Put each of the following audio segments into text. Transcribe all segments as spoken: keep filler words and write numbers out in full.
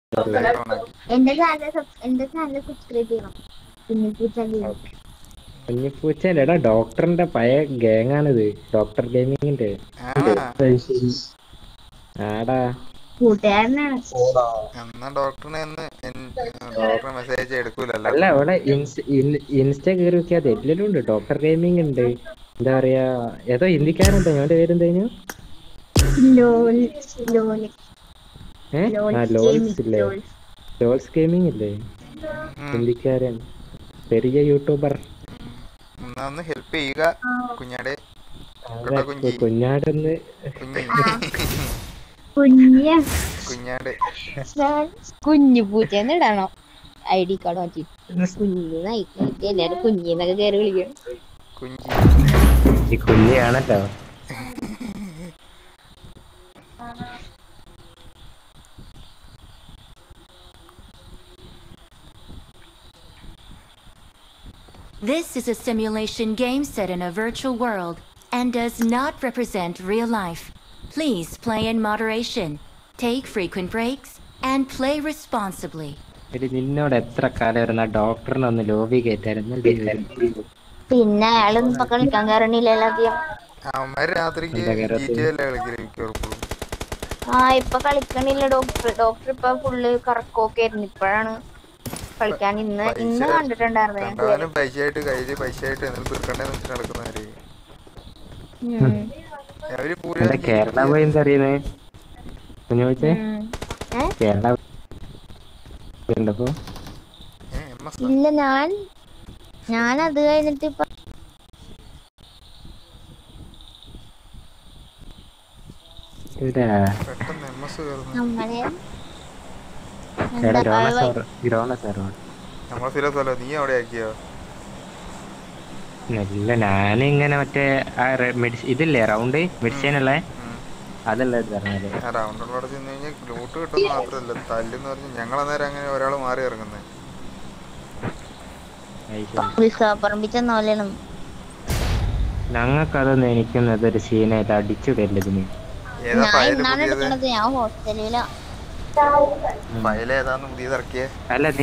എന്റെ ചാനൽ എന്റെ channel subscribe ചെയ്യണം. കുഞ്ഞിപ്പൂച്ചല്ലേടാ ഡോക്ടറിന്റെ പഴയ ഗ്യാങ് ആണിത്. ഡോക്ടർ ഗെയിമിങ്ങിന്റെ ആടാ കൂട്ടുകാരനാണ്. അല്ല അവിടെ ഇൻസ്റ്റ കയറി നോക്കിയാൽ എല്ലാരും ഉണ്ട്. ഡോക്ടർ ഗെയിമിംഗ് ഉണ്ട്, എന്താ പറയാ ഏതോ ഹിന്ദിക്കാരുണ്ടോ? ഞങ്ങളുടെ പേരെന്തേനു? ഏഹ് ആ ലോൾസ് ഇല്ലേ, ലോൾസ് ഗെയിമിംഗ് ഇല്ലേ, ഹിന്ദിക്കാരൻ പെരിയ യൂട്യൂബർ. ഹെൽപ്പ് ചെയ്യുക കുഞ്ഞാട്. കുഞ്ഞാടെന്ന് കുഞ്ഞാട് കുഞ്ഞു പൂച്ചേന്ന് ഇടാണോ ഐ ഡി കാർഡ് മാറ്റി? കുഞ്ഞു നയിക്ക് എല്ലാരും കുഞ്ഞിന്നൊക്കെ കയറി വിളിക്കണം. ഈ കുഞ്ഞാണല്ലോ. This is a simulation game set in a virtual world and does not represent real life. Please play in moderation, take frequent breaks, and play responsibly. നിന്നോട് എത്ര കാലം വരുന്ന ഡോക്ടറിനൊന്ന് ലോബി കയറ്റായിരുന്നു. പിന്നെ അയാളൊന്നും ഇപ്പൊ കളിക്കാൻ കയറണില്ലല്ലോ അധികം. ആ ഇപ്പൊ കളിക്കണില്ല ഡോക്ടർ. ഡോക്ടർ ഇപ്പൊ ഫുള്ള് കറക്കമൊക്കെ ആയിരുന്നു. ഇപ്പോഴാണ് കളിക്കാൻ. ഇന്ന് ഇന്ന് കണ്ടിട്ടുണ്ടായിരുന്നു. കേരള പോയി എന്താ അറിയുന്നേ കുഞ്ഞു ചോദിച്ചേ? കേരള ഇല്ല, ഞാൻ ഞാൻ അത് കഴിഞ്ഞിട്ട് ഇപ്പൊ നമ്മളെ ഇല്ല ഞാനിങ്ങനെ മറ്റേ ഇതില്ലേ റൗണ്ട് മെഡിസിനുള്ള അതല്ല ഒരാള് മാറി ഇറങ്ങുന്നത്. ഞങ്ങൾക്കതൊന്നും എനിക്കൊന്നും ഒരു സീനായിട്ട് അടിച്ചു തരലതിന്. അല്ല നീ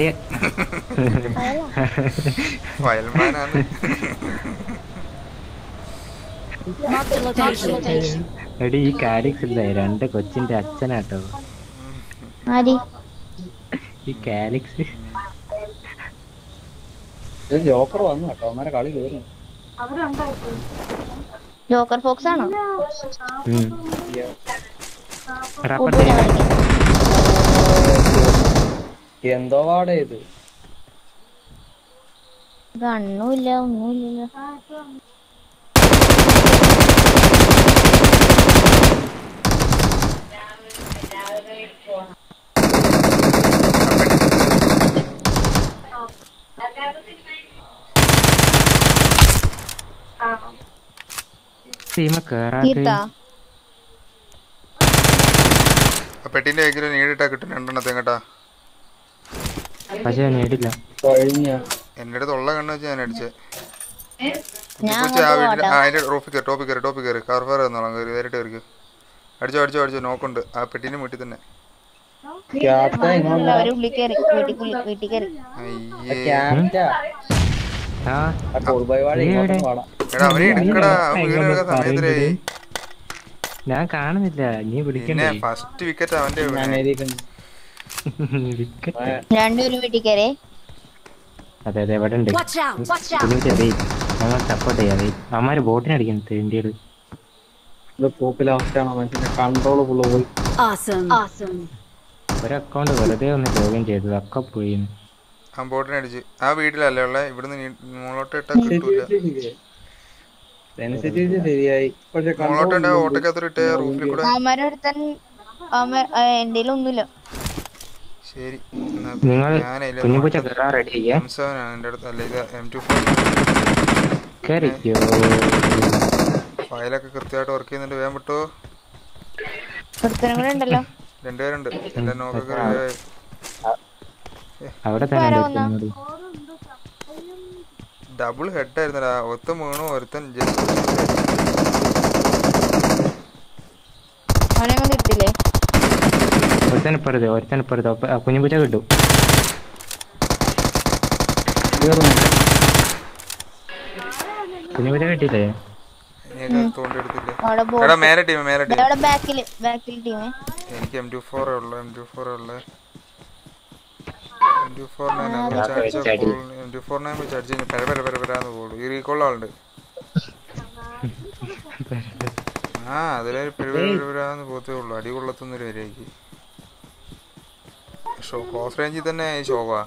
എടി ഈ കാലിക്സ് ഇല്ലേ രണ്ട് കൊച്ചിന്റെ അച്ഛനാട്ടോ ഈ കാലിക്സ്. ജോക്കർ വന്നു കേട്ടോ, അവന്മാരെ കളി കയറി. ജോക്കർ ഫോക്സ് ആണോ? എന്തോ വാട ഇത് കണ്ണൂല്ല ഒന്നുമില്ല. പെട്ടിന്റെ കയ്യിൽ നീടിട്ടാ കിട്ടും രണ്ടെണ്ണത്തെ കേട്ടാ. പക്ഷെ നേടില്ല. എന്റെ അടുത്ത് ഉള്ള കണ്ണ് വെച്ച് ഞാൻ അടിച്ചേ. അതിന്റെ ടോപ്പിൽ കയറി ടോപ്പിൽ കയറി ടോപ്പിൽ കയറി കാർഫർ എന്നോളാം കയറി നേരിട്ട് കയറി അടിച്ചോ അടിച്ചോ അടിച്ചോ. നോക്കുണ്ട് ആ പെട്ടിന്റെ വീട്ടിൽ തന്നെ. ഞാൻ കാണുന്നില്ല, നീ വിളിക്കണ്ടേ? ഫസ്റ്റ് വിക്കറ്റ് അവന്റെ. അതെ അതെ ഇവിടെ ഉണ്ട്. ഞങ്ങൾ സപ്പോർട്ട് ചെയ്യാം. അവന്മാര് ബോട്ടിന് അടിക്കുന്നത് ഇന്ത്യയില്. കൺട്രോൾ പോയി. ഒരു അക്കൗണ്ട് വെറുതെ ഒന്ന് ലോഗിൻ ചെയ്തത് ഒക്കെ പോയി. ആ ബോട്ടിന് അടിച്ച് ആ വീട്ടിലല്ലേ ഉള്ള. ഇവിടുന്ന് മുകളോട്ട് ഇട്ടാ കിട്ടൂല. ശരിയായി മുകളോട്ട് ഓട്ടക്കകത്തോട്ട് ഇട്ടേ റൂഫിൽ കൂടെ. ശരി ഫയലൊക്കെ കൃത്യമായിട്ട് വർക്ക് ചെയ്യുന്നുണ്ട്. വേഗം വിട്ടോ. രണ്ടുപേരുണ്ട്. എന്റെ നോക്കൊക്കെ ഡബിൾ ഹെഡ് ആയിരുന്നടാ. ഒത്ത വീണു ഒരുത്തൻ ജസ്റ്റ് ഒരുത്തനിപ്പുറത്ത് ഒരുത്തനിപ്പുറത്ത് കുഞ്ഞുപൂച്ച കിട്ടും. കുഞ്ഞുപൂച്ച കിട്ടിയില്ലേ? തോണ്ടെടുത്തില്ലേ അവിടെ എടാ മേലെ ടീം മേലെ ടീം അവിടെ ബാക്കിൽ ബാക്കിൽ ടീമേ. എനിക്ക് എം ടു ഫോർ ഉള്ള എം ടു ഫോർ ഉള്ള M two four nine M two four nine വെച്ച് അടിച്ച് കഴിഞ്ഞാൽ പെര പെര പെര പെരാന്ന് പോകുള്ളൂ. ഈ റീകോളിൽ ആളുണ്ട്. ആ അതിലൊരു പെര പെര പെര പെരാന്ന് പോകത്തേ ഉള്ളൂ. അടി കൊള്ളത്തുന്നൊരു വരെയാക്കി ഷോ ക്ലോസ് റേഞ്ചിൽ തന്നെ ഷോവാ.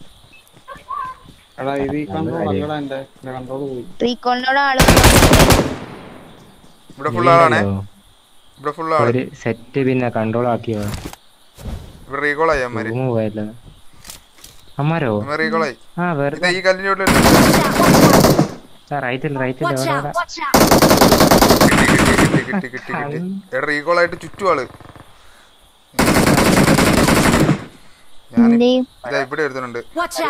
റീകോളിനോട് ആള് ഇവിടെ ഫുൾ ആളാണേ. ഇവിടെ ഫുൾ ആള് ഒരു സെറ്റ് പിന്നെ കൺട്രോൾ ആക്കിയോ? ഇവിടെ റീകോളായി അമ്മമാര്. പോയല്ലോ അമ്മാരോ? റീകോളായി. ആ വെറുതെ ഈ കല്ലിന്റെ ഉള്ളിൽ റൈറ്റിൽ റൈറ്റിൽ കിട്ടി കിട്ടി കിട്ടി കിട്ടി. എടാ റീകോളായിട്ട് ചുറ്റും ആള്. ഞാൻ ഇതാ ഇവിടെ എടുത്തിട്ടുണ്ട്.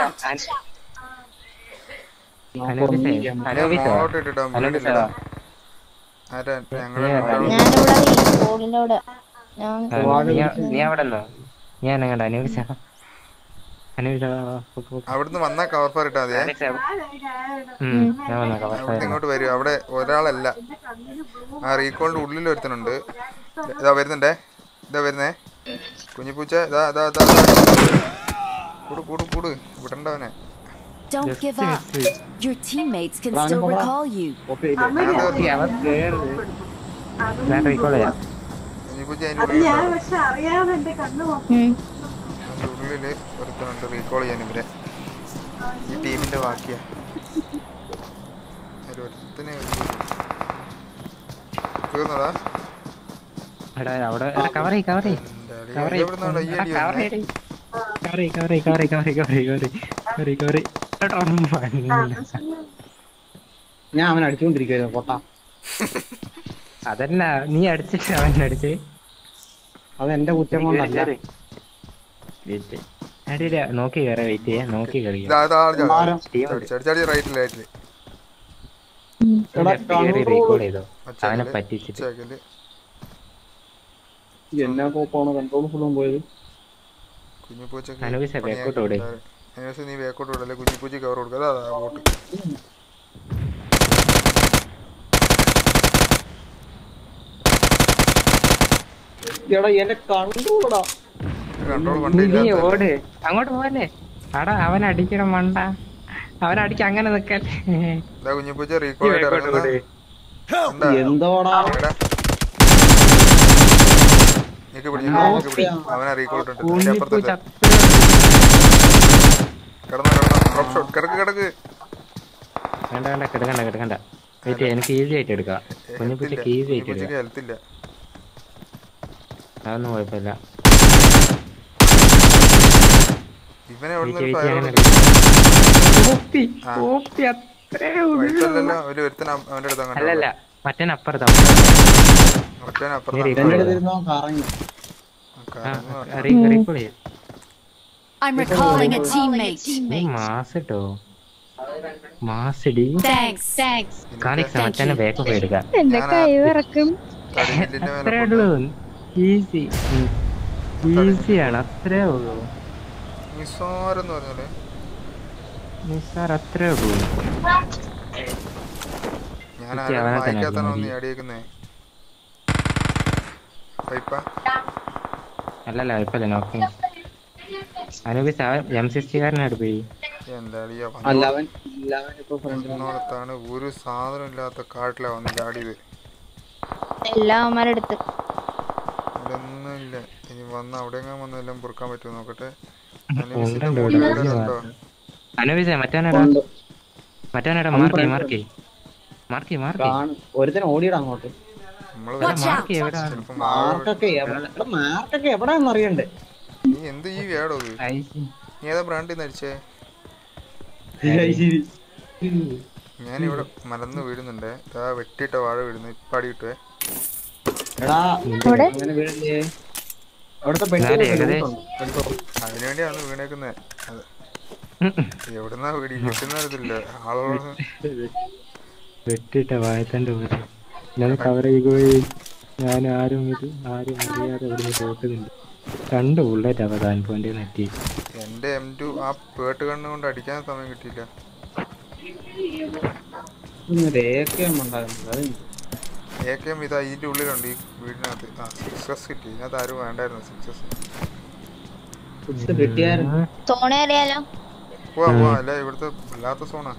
അങ്ങോട്ട് ഇട്ടിട്ടാ വീടില്ലടാ. ആരാ ഞങ്ങളെ ഞാനിവിടെ റീകോളിന്റെ അവിടെ നീ അവിടെ ഞാൻ കണ്ട അനുവിച്ച അനുവിച്ച അവിടുന്ന് വന്നാ കവർ ഫയർ ഇട്ടാ മതിയേ. അവിടുന്ന് ഇങ്ങോട്ട് വരും. അവിടെ ഒരാളല്ല, ആ റീകോളിന്റെ ഉള്ളിൽ ഒരുത്തനുണ്ട്. ഇതാ വരുന്നുണ്ടേ, ഇതാ വരുന്നേ കുഞ്ഞിപ്പൂച്ച. ഇതാ ഇതാ ഇതാ കൂട് കൂട് കൂട് വിടണ്ടവനെ. Don't give up. Your teammates can still recall you. കുഞ്ഞിപ്പൂച്ച അതിന്റെ ഉള്ളില് ഒരുത്തനുണ്ട് റീകോൾ ചെയ്യാൻ. ഇവരെ ഈ ടീമിന്റെ ബാക്കിയാ. ഒരുത്തനെ തീർന്നടാ. അവിടെ കവർ കവർ ഞാൻ അവൻ അടിച്ചുകൊണ്ടിരിക്കുന്നു പൊട്ടാ. അതല്ല നീ അടിച്ചിട്ട് അവൻ അടിച്ച്. അത് എന്റെ കുറ്റം കൊണ്ടല്ല. നോക്കി കയറി വെയിറ്റ് ചെയ്യാ. നോക്കി കളിയാ റൈറ്റില് റൈറ്റില് റീകോൾ ചെയ്തോ അവനെ പറ്റിച്ചിട്ട്. എന്നാ കോപ്പാണ് കൺട്രോൾ ഫുള്ളും പോയത്. കുഞ്ഞിപ്പൂച്ചക്ക് ബാക്കോട്ടോടെ നീ ബാക്കോട്ട് വിടല്ലേ. കുഞ്ഞിപ്പൂച്ച കവർ കൊടുക്കാതെ അതാ ബോട്ട്. ഓട് അങ്ങോട്ട് പോവല്ലേ. അടാ അവൻ അടിക്കണം മണ്ട. അവനടിക്ക അങ്ങനെ നിക്കല്ലേ. കുഞ്ഞിപ്പൂച്ച റീകോൾ എന്തോടാ അവനെ റീകോൾ കിടക്ക്. വേണ്ട വേണ്ട കിടക്കണ്ട കിടക്കണ്ട. വെയിറ്റ് എനിക്ക് ഈസി ആയിട്ട് എടുക്കാം. കുഞ്ഞിപ്പൂച്ചക്ക് ഈസി ആയിട്ട് എടുക്കാം. ഹെൽത്തില്ല. അതൊന്നും കുഴപ്പമില്ല. ഇവനെ അല്ലല്ല മറ്റേനപ്പുറത്താ. I'm recalling a teammate. മാസട്ടോ മാസടി Thanks. Thanks. കാണിക്ക മറ്റേ ബാക്കൊക്കെ എടുക്കാം. എന്റെ കൈ വിറക്കും. അത്രേ ഉള്ളൂ. ഈസി ഈസിയാണ്. അത്രേ ഉള്ളൂ. നിസ്സാരെന്ന് പറഞ്ഞാല് നിസ്സാർ അത്രേ ഉള്ളൂ. ഞാൻ വായിക്കാത്തണോ നീ അടിയേക്കുന്നേ. അല്ലല്ല ഇപ്പല്ലേ നോക്കി അനുപി എം സിക്സ്റ്റിക്കാരനായിട്ട് പോയി. എന്താളിയാണ് ഒരു സാധനം ഇല്ലാത്ത കാട്ടിലാ വന്ന് ചാടിയത്. എല്ലാം അവന്മാരെടുത്ത് ഇവിടെ ഒന്നും ഇല്ല. ഇനി വന്ന് അവിടെ വന്നെല്ലാം പൊറുക്കാൻ പറ്റുമോ നോക്കട്ടെ. അനുപിച്ച മറ്റവനടാ മറ്റവനടാ മാർക്കി മാർക്കി മാർക്കി മാർക്കി ഒരുത്തൻ ഓടിയിടാ അങ്ങോട്ട്. മാർക്കി എവിടാ? മാർക്കൊക്കെ എവിടാന്ന് അറിയണ്ടേ. നീ എന്ത് ഈ വേടോ നീ ഏതാ ബ്രാൻഡിൽ നിന്ന് അടിച്ചേ? ഞാനിവിടെ മലന്ന് വീഴുന്നുണ്ട്. വെട്ടിയിട്ട വാഴ വീഴുന്നു. ഇപ്പൊ അടി കിട്ടുവേ. അതിനുവേണ്ടിയാണ് വീണേക്കുന്നേ. എവിടുന്നാ വീടി കിട്ടുന്നറിയത്തില്ല ആളോട്. വെട്ടിട്ട വാഴത്തന്റെ പോലെ ഞാൻ കവർ ചെയ്ത് പോയി. ഞാൻ ആരും ഇത് ആരും അറിയാതെ ഇവിടുന്ന് തോട്ടുന്നുണ്ട്. രണ്ട് ബുള്ളറ്റ് അവതാൻ പോയിന്റ് നെറ്റി. എന്റെ എം ടു ആ പേട്ട് കണ്ണ് കൊണ്ട് അടിക്കാൻ സമയം കിട്ടിയില്ല. എ കെ എം ഇതാ ഇതിന്റെ ഉള്ളിലുണ്ട് ഈ വീടിനകത്ത്. ആ സിക്സസ് കിട്ടി. ഇതിനകത്ത് ആരും വേണ്ടായിരുന്നു സിക്സസ്. സോണ അറിയാലോ. പോവാ പോവാ അല്ല ഇവിടുത്തെ വല്ലാത്ത സോണാ.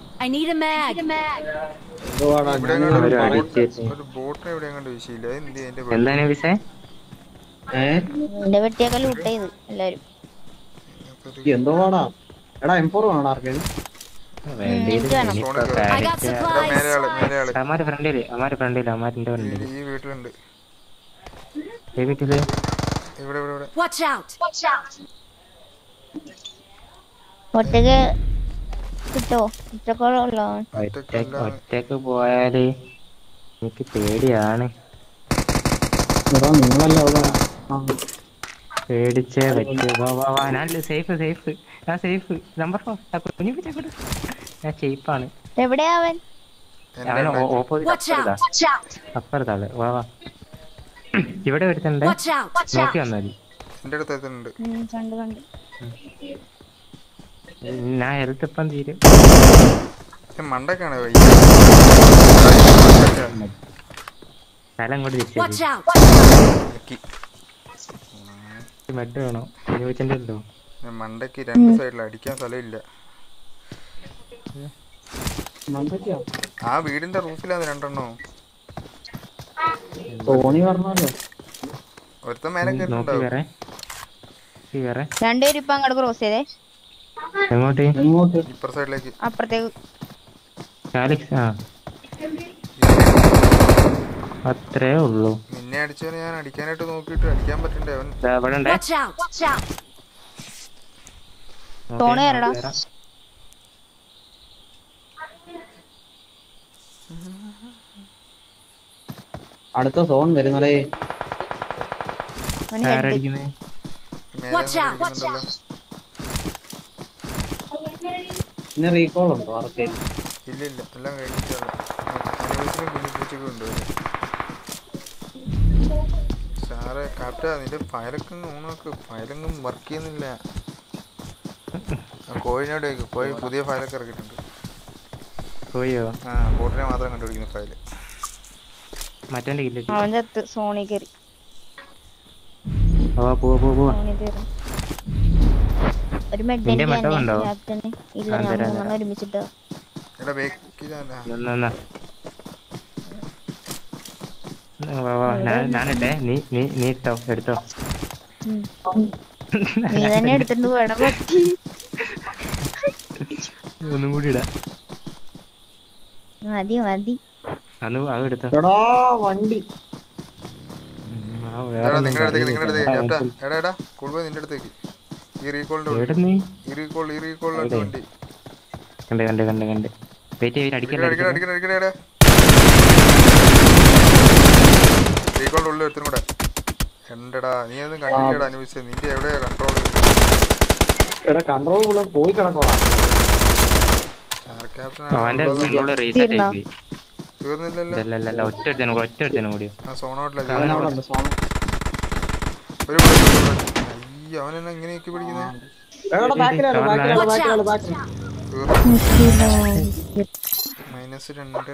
ഒരു ബോട്ടിനെ എവിടെ കണ്ട് വീശിയില്ല. എന്ത് എന്താണ് വിഷയം? എന്റെ വെട്ടിയൊക്കെ ലൂട്ട് ചെയ്ത് എല്ലാരും. എന്തോ വാടാ എടാ എം ഫോർ വേണോ ആർക്കേലും? അമാര് ഫ്രണ്ടില് അമാര് ഫ്രണ്ടില് അമാരിന്റെ ഫ്രണ്ടില് ഈ വീട്ടിലുണ്ട്. ഈ വീട്ടില് ഇവിടെ ഇവിടെ ഇവിടെ ഒറ്റക്ക് കിട്ടോ? ഒറ്റക്കുള്ള ഒറ്റക്ക് പോയാല് എനിക്ക് പേടിയാണ്. പേടിച്ചേ പറ്റൂ. ഞാൻ സേഫ് സേഫ് ഞാൻ സേഫ് നമ്പർ ഫോർ കുഞ്ഞു ഞാൻ സേഫാണ്. എവിടെയാ അവൻ? അവൻ ഓപ്പോസിറ്റ് അപ്പുറത്താള്. വാ വാ ഇവിടെ എടുത്തിട്ടുണ്ട്. നോക്കി വന്നാൽ ഞാൻ ഹെൽത്ത് ഇപ്പം തീരും. മണ്ടക്കാണ് സ്ഥലം കൊണ്ട് മെഡ് വേണോ? ചോദിച്ചിട്ടുണ്ടോ? മണ്ടക്ക് രണ്ട് സൈഡിൽ അടിക്കാൻ സ്ഥലമില്ല. ആ വീടിന്റെ റൂഫിലാണ് രണ്ടെണ്ണോ. ഒരുത്ത മേലെ രണ്ടുപേരും ഇപ്പൊ അങ്ങോട്ട് ക്രോസ് ചെയ്തേ. എങ്ങോട്ട്? ഇപ്പുറ സൈഡിലേക്ക് അപ്പുറത്തേക്ക്. അത്രേ ഉള്ളൂ. നിന്നെ അടിച്ചവനെ ഞാൻ അടിക്കാനായിട്ട് നോക്കിട്ട് അടിക്കാൻ പറ്റണ്ടേ? അവൻ അടുത്ത സോൺ വരുന്നതേ. പിന്നെ റീകോൾ ഉണ്ടോ ആർക്കേലും? ഇല്ല ഇല്ല എല്ലാം കഴിഞ്ഞിട്ടാണ്. അനുഭവത്തിനും കുഞ്ഞിപ്പൂച്ചൊക്കെ ഉണ്ട്. സാറേ കാപ്റ്റ നിന്റെ ഫയലൊക്കെ ഓണാക്ക്. ഫയലൊന്നും വർക്ക് ചെയ്യുന്നില്ല. കോഴിനോട് കോഴി പുതിയ ഫയലൊക്കെ ഇറക്കിയിട്ടുണ്ട്. കോഴിയോ? ആ ബോട്ടിനെ മാത്രം കണ്ടുപിടിക്കുന്ന ഫയല്. മറ്റേ സോണി കയറി ഒരു മെഡിന് ഇല്ല. ഞാൻ ഒരുമിച്ചിട്ടോ ഞാനിട്ടെ നീ നീ നീ ഇട്ടോ എടുത്തോ. നീ തന്നെ എടുത്തിട്ട് വേണം. ഒന്നും കൂടി ഇടാ. മതി മതി അത് അത് എടുത്തോ. വണ്ടി നിങ്ങളുടെ അടുത്തേക്ക് നിങ്ങളുടെ അടുത്തേക്ക് എടാ എടാ കുളിവ നിന്റെ അടുത്തേക്ക്. ഈ റീകോളിന്റെ ഈ റീകോൾ ഈ റീകോളിന്റെ വണ്ടി കണ്ട് കണ്ട് കണ്ട് കണ്ട് വെയിറ്റ് ചെയ്ത് അടിക്കണ്ട അടിക്കണ അടിക്കണ അടിക്കണ എടാ. റീകോളിന്റെ ഉള്ളിൽ ഒരുത്തരും കൂടെ എന്തടാ നീ ഒന്നും കണ്ടില്ലടാ അനുഭവിച്ചത്. നിന്റെ എവിടെയാ കൺട്രോൾ? കൺട്രോൾ പോയി കിടക്കോളാം. തീർന്നില്ലല്ലോ. ഒറ്റ ഒറ്റ കൂടി അവനെന്നാ ഇങ്ങനെയൊക്കെ പിടിക്കുന്നേ? മൈനസ് രണ്ട്.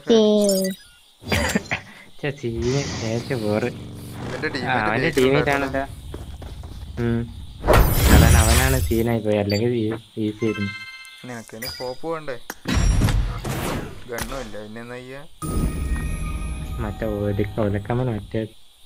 അവന്റെ ടീമേറ്റാണല്ലോ. അതാണ് അവനാണ് സീനായി പോയി. അല്ലെങ്കിൽ ഈസി ആയിരുന്നു. നിനക്ക് സ്കോപ്പ് വേണ്ടേ? ഗണ്ണും ഇല്ല പിന്നെ എന്നാ ചെയ്യാ? മറ്റേ ഒലക്കമ്മ മറ്റേ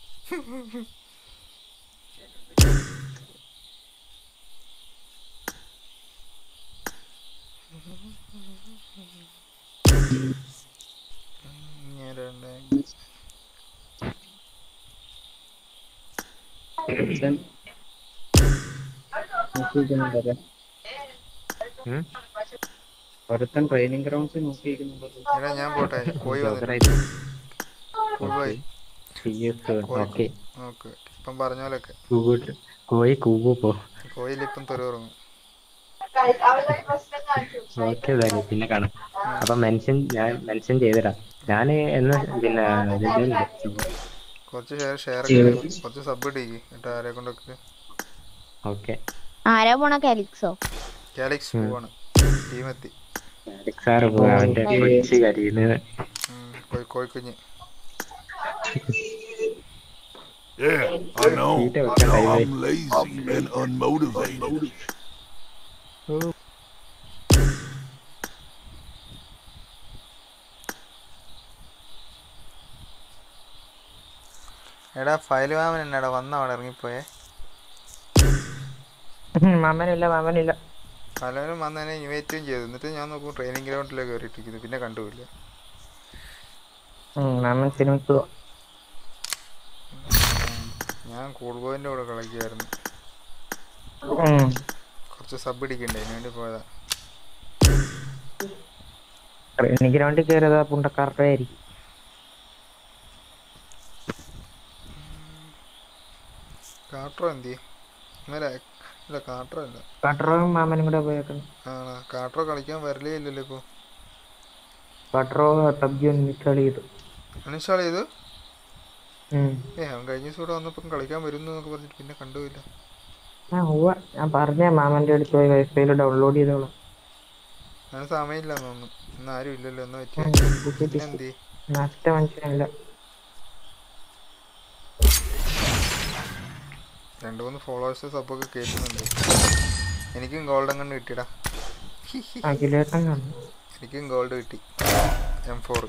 ഒരുത്തൻ ട്രെയിനിങ് ഗ്രൗണ്ട്സ് നോക്കിയിരിക്കുന്നുണ്ട്. ഞാൻ പോട്ടെ. കോഴി ഇപ്പം പറഞ്ഞ പോലൊക്കെ കോഴി കൂവോ പോ. കോഴിലിപ്പം തെറിറങ്ങും. ഓക്കെ പിന്നെ കാണാം. അപ്പൊ മെൻഷൻ ഞാൻ മെൻഷൻ ചെയ്തരാം. ഞാന് എന്ന് പിന്നെ കുറച്ച് ഷെയർ ഷെയർ കുറച്ച് സബ് ഇട്ടേക്ക് എന്നിട്ട് ആരെ കൊണ്ടൊക്കെ ഓക്കെ. ആരാ പോണ കാലിക്സോ? കാലിക്സ് പോവാണ്. ടീമെത്തി. സാറ് പോവാ അവന്റെ കൊച്ചു കരിയുന്നത്. കോയി കോയി കുഞ്ഞ്. Yeah, I know. I know I'm lazy and unmotivated. എടാ ഫയൽ മാമൻ എന്നാടാ വന്ന അവിടെ ഇറങ്ങിപ്പോയേ? മാമനില്ല മാമനില്ല. പലവരും വന്നതിനെ ഇൻവൈറ്റും ചെയ്തു. എന്നിട്ട് ഞാൻ നോക്കുമ്പോൾ ട്രെയിനിങ് ഗ്രൗണ്ടിലേക്ക് കയറിയിട്ടിരിക്കുന്നു. പിന്നെ കണ്ടുപോയില്ല. മാമൻ സിനിമയ്ക്ക് പോവാ. ഞാൻ കൂൾ ബോയിൻ്റെ കൂടെ കളിക്കുമായിരുന്നു. കുറച്ച് സബ് ഇടിക്കണ്ടേ, അതിന് വേണ്ടി പോയതാ. ട്രെയിനിങ് ഗ്രൗണ്ടിൽ കയറിയതാ പുണ്ടക്കാരുടെ ആയിരിക്കും. കാട്രോ എന്തി ഇന്നലെ? ഇല്ല കാട്രോ അല്ല, കാട്രോയും മാമനും കൂടെ പോയേക്കുന്നു. ആണോ? കാട്രോ കളിക്കാൻ വരലേ ഇല്ലല്ലോ ഇപ്പോൾ. കാട്രോ പബ്ജി ഇൻസ്റ്റാൾ ചെയ്തു. അൺഇൻസ്റ്റാൾ ചെയ്തു? ഏ അവൻ കഴിഞ്ഞ ദിവസം ഇവിടെ വന്നപ്പം കളിക്കാൻ വരുന്നു എന്നൊക്കെ പറഞ്ഞിട്ട് പിന്നെ കണ്ടുപോയില്ല. ആ ഉവ്വ ഞാൻ പറഞ്ഞ മാമന്റെ അടുത്ത് പോയി വൈഫൈയിൽ ഡൗൺലോഡ് ചെയ്തോളാം. അവന് സമയമില്ലെന്ന് തോന്നുന്നു. ഇന്ന് ആരും ഇല്ലല്ലോ. എന്ന് പറ്റിയ എന്തി നഷ്ട മനുഷ്യനല്ല. രണ്ട് മൂന്ന് ഫോളോവേഴ്സ് സബ്ബൊക്കെ കേൾക്കുന്നുണ്ട്. എനിക്കും ഗോൾഡ് അങ്ങോട്ട് കിട്ടിയടാ. എനിക്കും ഗോൾഡ് കിട്ടി. എം ഫോർ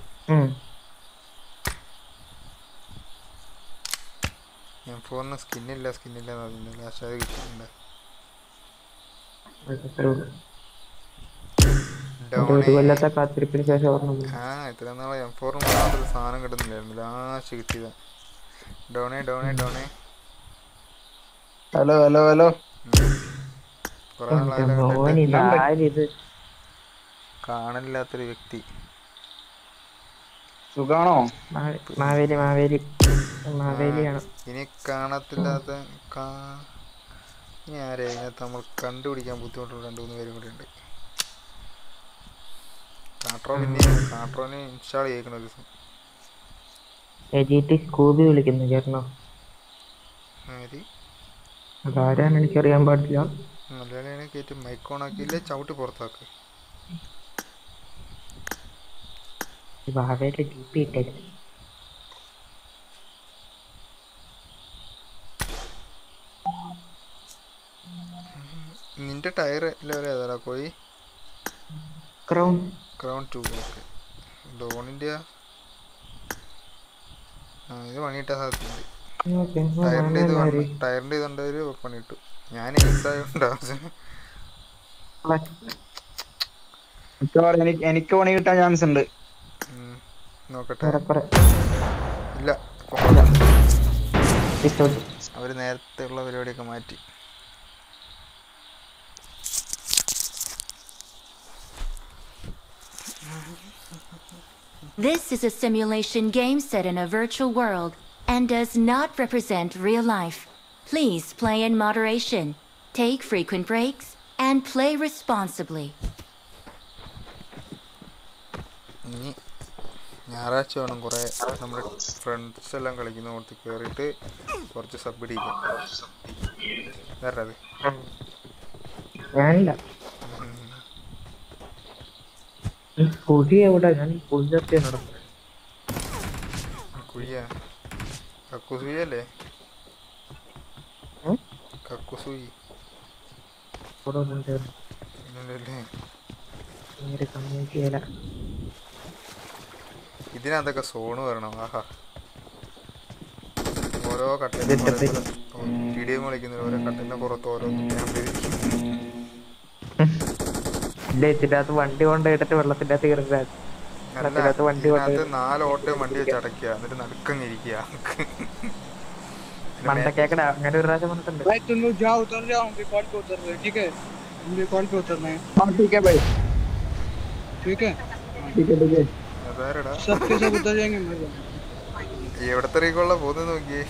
എം ഫോറിന് സ്കിന്നില്ല സ്കിന്നില്ല എന്ന് പറഞ്ഞില്ല. ലാസ്റ്റ് അത് കിട്ടിയിട്ടുണ്ട്. ആ ഇത്ര നാളെ എം ഫോറിന് മാത്രം സാധനം കിട്ടുന്നില്ലായിരുന്നു. ലാസ്റ്റ് കിട്ടിയതാ. ഡോണേ ഡോണേ ഡോണേ. Hello hello hello. കുറെ നാളായിട്ട് കാണലില്ലാത്തൊരു വ്യക്തി. സുഖാണോ? മാവേലി മാവേലി മാവേലിയാണ്. ഇനി കാണത്തില്ലാത്ത ഇനി ആരെയും ഇതിനകത്ത് നമ്മൾ കണ്ടുപിടിക്കാൻ ബുദ്ധിമുട്ടുള്ള രണ്ട് മൂന്ന് പേരും കൂടി ഉണ്ട്. കാട്രോ പിന്നെ കാട്രോനെ ഇൻസ്റ്റാൾ ചെയ്യിക്കണം ഒരു ദിവസം. സ്കൂബി വിളിക്കുന്നു ചേട്ടനോ? അതാരാന്ന് എനിക്കറിയാൻ പാടില്ല. മലയാളിയാണെ കയറ്റി മൈക്കോണാക്കിയില്ലേ ചവിട്ടി പുറത്താക്ക്. നിന്റെ ടയർ ലെവൽ ഏതാടാ കോയി? Crown crown two. ഓക്കെ. ഡോണിൻ്റെ ആ ഇത് പണിയിട്ടാ സാധ്യതയുണ്ട്. ടയറിൻ്റെ ഇത് ടയറിൻ്റെ ഇതുണ്ടൊരു പണിയിട്ടു. ഞാൻ ഈസായോണ്ട് എനിക്ക് പണി കിട്ടാൻ ചാൻസ് ഉണ്ട്. നോക്കട്ടെ. ഇല്ല അവര് നേരത്തെ ഉള്ള പരിപാടിയൊക്കെ മാറ്റി. This is a simulation game set in a virtual world and does not represent real life. Please play in moderation, take frequent breaks, and play responsibly. ഇനി ഞായറാഴ്ച വേണം കുറേ നമ്മുടെ ഫ്രണ്ട്സ് എല്ലാം കളിക്കുന്ന കൊടുത്ത് കയറിയിട്ട് കുറച്ച് സബ് ഇടിക്കാം. വേറെ കുഴിയാ കക്കുസൂയി അല്ലേ? കക്കുസൂയി ഇതിനകത്തൊക്കെ സോണ് വരണം. ആഹാ ഓരോ കട്ടിലും ടി എം കളിക്കുന്ന ഓരോ കട്ടിലിന്റെ പുറത്ത് ഓരോ വണ്ടി കൊണ്ടിട്ട് വെള്ളത്തിന്റെ അകത്ത് കയറുക. ഇതിനകത്ത് നാല് ഓട്ടയും വണ്ടി വെച്ച് അടയ്ക്കുക, എന്നിട്ട് നടുക്കങ്ങിരിക്കുക. അങ്ങനെ ഒരു പ്രാവശ്യം വന്നിട്ടുണ്ട്. എവിടത്തെ റീകോളാ പോകുന്നത് നോക്കിയേ.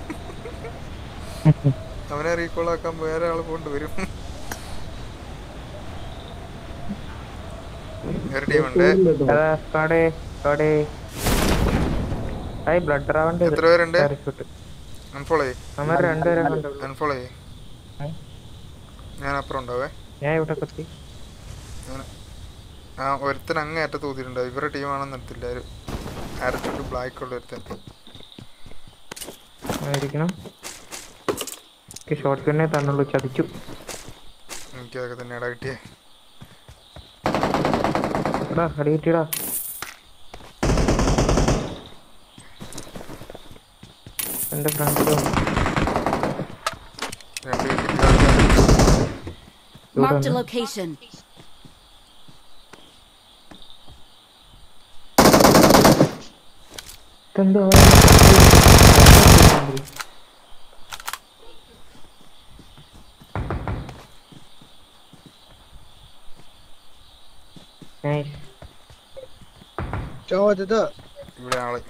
അവനെ റീകോളാക്കാൻ വേറെ ആള് കൊണ്ടുവരും. ഒരു ടീമുണ്ട്. എത്ര പേരുണ്ട്? അൺഫോളോ ചെയ്യ്, അൺഫോളോ ചെയ്യ്. ഞാൻ അപ്പുറം ഉണ്ടാവേ. ഞാൻ ഇവിടെ കൊത്തി ആ ഒരുത്തൻ അങ്ങ് ഏറ്റ തൂത്തിട്ടുണ്ട്. ഇവരുടെ ടീമാണെന്ന് എടുത്തില്ല. ഒരു ആരറ്റോട്ട് ബ്ലാക്ക് ഉള്ള ഒരുത്തൻ ആയിരിക്കണം. ഷോർട്ട് ഗണ്ണേ തന്നുള്ളൂ, ചതിച്ചു. എനിക്കതൊക്കെ തന്നെയാടാ കിട്ടിയേ. എടാ അടി കിട്ടിയടാ. എന്റെ ഫ്രണ്ടിലോ രണ്ട് കിട്ടി. Marked a location. എന്തോ ഇവിടെ ആള്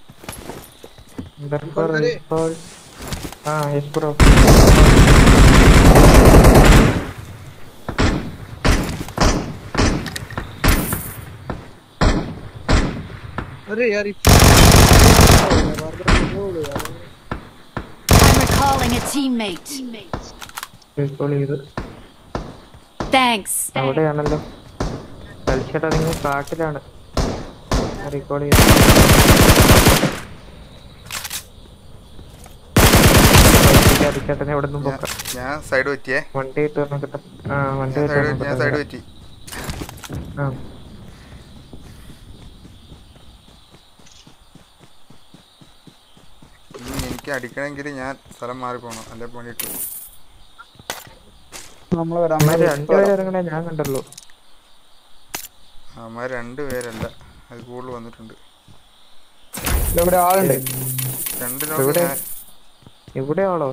ആ യെസ് ബ്രോ. अरे यार I'm recalling a teammate. Thanks. അവിടെയാണല്ലോ കളിച്ചിട്ട് നിങ്ങൾ കാട്ടിലാണ് റീകോൾ ചെയ്ത്. ഞാൻ സൈഡ് പറ്റിയേ. വണ്ടി ഇട്ട് കിട്ടാം. ആ വണ്ടി ഞാൻ സൈഡ് പറ്റി. ആ എനിക്ക് അടിക്കണമെങ്കിൽ ഞാൻ സ്ഥലം മാറി പോണം, അല്ലെ പണിയിട്ട്. രണ്ടുപേരെ ഞാൻ കണ്ടല്ലോ. അമ്മ രണ്ടുപേരല്ല, അത് കൂടുതൽ വന്നിട്ടുണ്ട്. ഇവിടെ ആളോ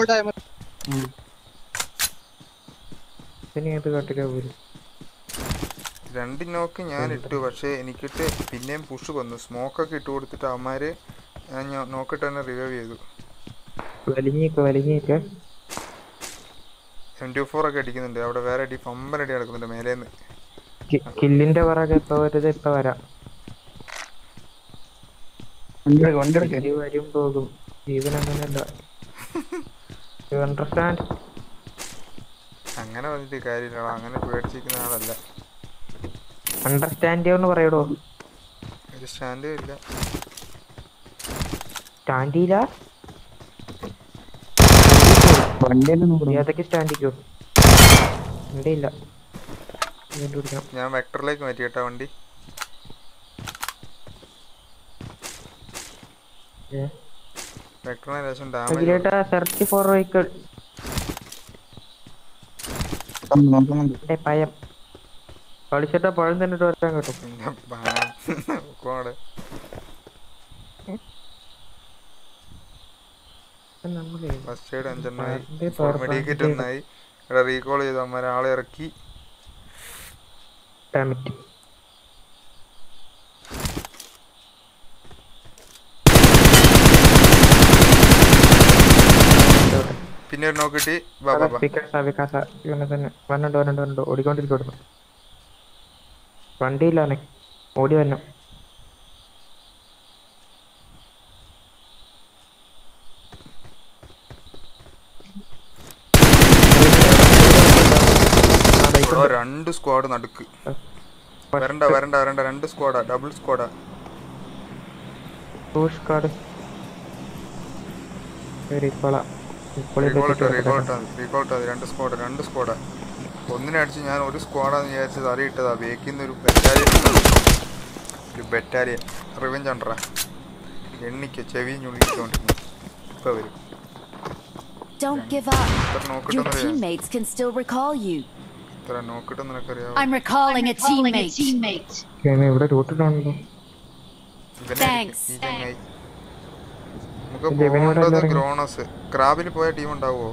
ഏത് കാട്ടിലാ പോലും. രണ്ട് നോക്ക് ഞാൻ ഇട്ടു, പക്ഷെ എനിക്കിട്ട് പിന്നെയും പുഷ് വന്നു. സ്മോക്കൊക്കെ ഇട്ട് കൊടുത്തിട്ട് അവന്മാര് ഞാൻ നോക്കിട്ട് തന്നെ റിവൈവ് ചെയ്തു. വലിഞ്ഞേക്ക് വലിഞ്ഞേക്ക് എം ടു ഫോർ ഒക്കെ അടിക്കുന്നുണ്ട് അവിടെ. വേറെ അടി പമ്പൻ അടി നടക്കുന്നുണ്ട് മേലേന്ന്. കില്ലിന്റെ പുറകെ ഇപ്പൊ വരുത്, ഇപ്പൊ വരാം. വരും പോകും, ജീവൻ അങ്ങനെയല്ല. അണ്ടർസ്റ്റാൻഡ്? അങ്ങനെ പറഞ്ഞിട്ട് കാര്യമില്ലടാ, അങ്ങനെ പേടിച്ചിരിക്കുന്ന ആളല്ല. അണ്ടർസ്റ്റാൻഡ് എന്ന് പറയടോ. ഒരു സ്റ്റാൻഡും ഇല്ല. സ്റ്റാൻഡില്ല ഏതൊക്കെ സ്റ്റാൻഡിക്കോ? വണ്ടി ഇല്ല. ഞാൻ വെക്ടറിലേക്ക് മാറ്റി കേട്ടാ വണ്ടി. വെക്ടറിന് ശേഷം ഡാമേജ്. Search for vehicle. പയം കളിച്ചിട്ടാ പഴം തന്നെ വരാൻ കേട്ടോ. ഫസ്റ്റ് എയ്ഡ് അഞ്ചെണ്ണായി, മെഡിക്കേറ്റ് ഒന്നായി. ഇവിടെ റീകോൾ ചെയ്തു അമ്മ ആളെ ഇറക്കി. പിന്നെ ഒരു നോക്കിട്ടി ഓടിക്കൊണ്ടിരിക്കുന്നു. വണ്ടിയില്ലാണേ, ഓടി വരണം. രണ്ട് സ്ക്വാഡ് നടുക്ക്. വരണ്ട വരണ്ട വരണ്ട, രണ്ട് സ്ക്വാഡാ, ഡബിൾ സ്ക്വാഡാ. രണ്ട് സ്ക്വാഡ് രണ്ട് സ്ക്വാഡാ. ഒന്നിനെ അടിച്ച് ഞാൻ ഒരു സ്ക്വാഡാന്ന് വിചാരിച്ച് തലയിട്ടതാ. ബേക്കിന്ന് ഒരു ബറ്റാലിയൻ ഒരു ബറ്റാലിയൻ റിവെഞ്ച് ഉണ്ടറാ. എണ്ണിക്ക ചെവി ഞുള്ളിക്കൊണ്ടിരുന്നു. ഇപ്പൊ വരും. Don't give up. Your teammates can still recall you. I'm recalling a teammate. ഇവിടെ റൂട്ടിലാണല്ലോ. Thanks. ഗ്രോണസ് ക്രാബിൽ പോയ ടീം ഉണ്ടാവോ?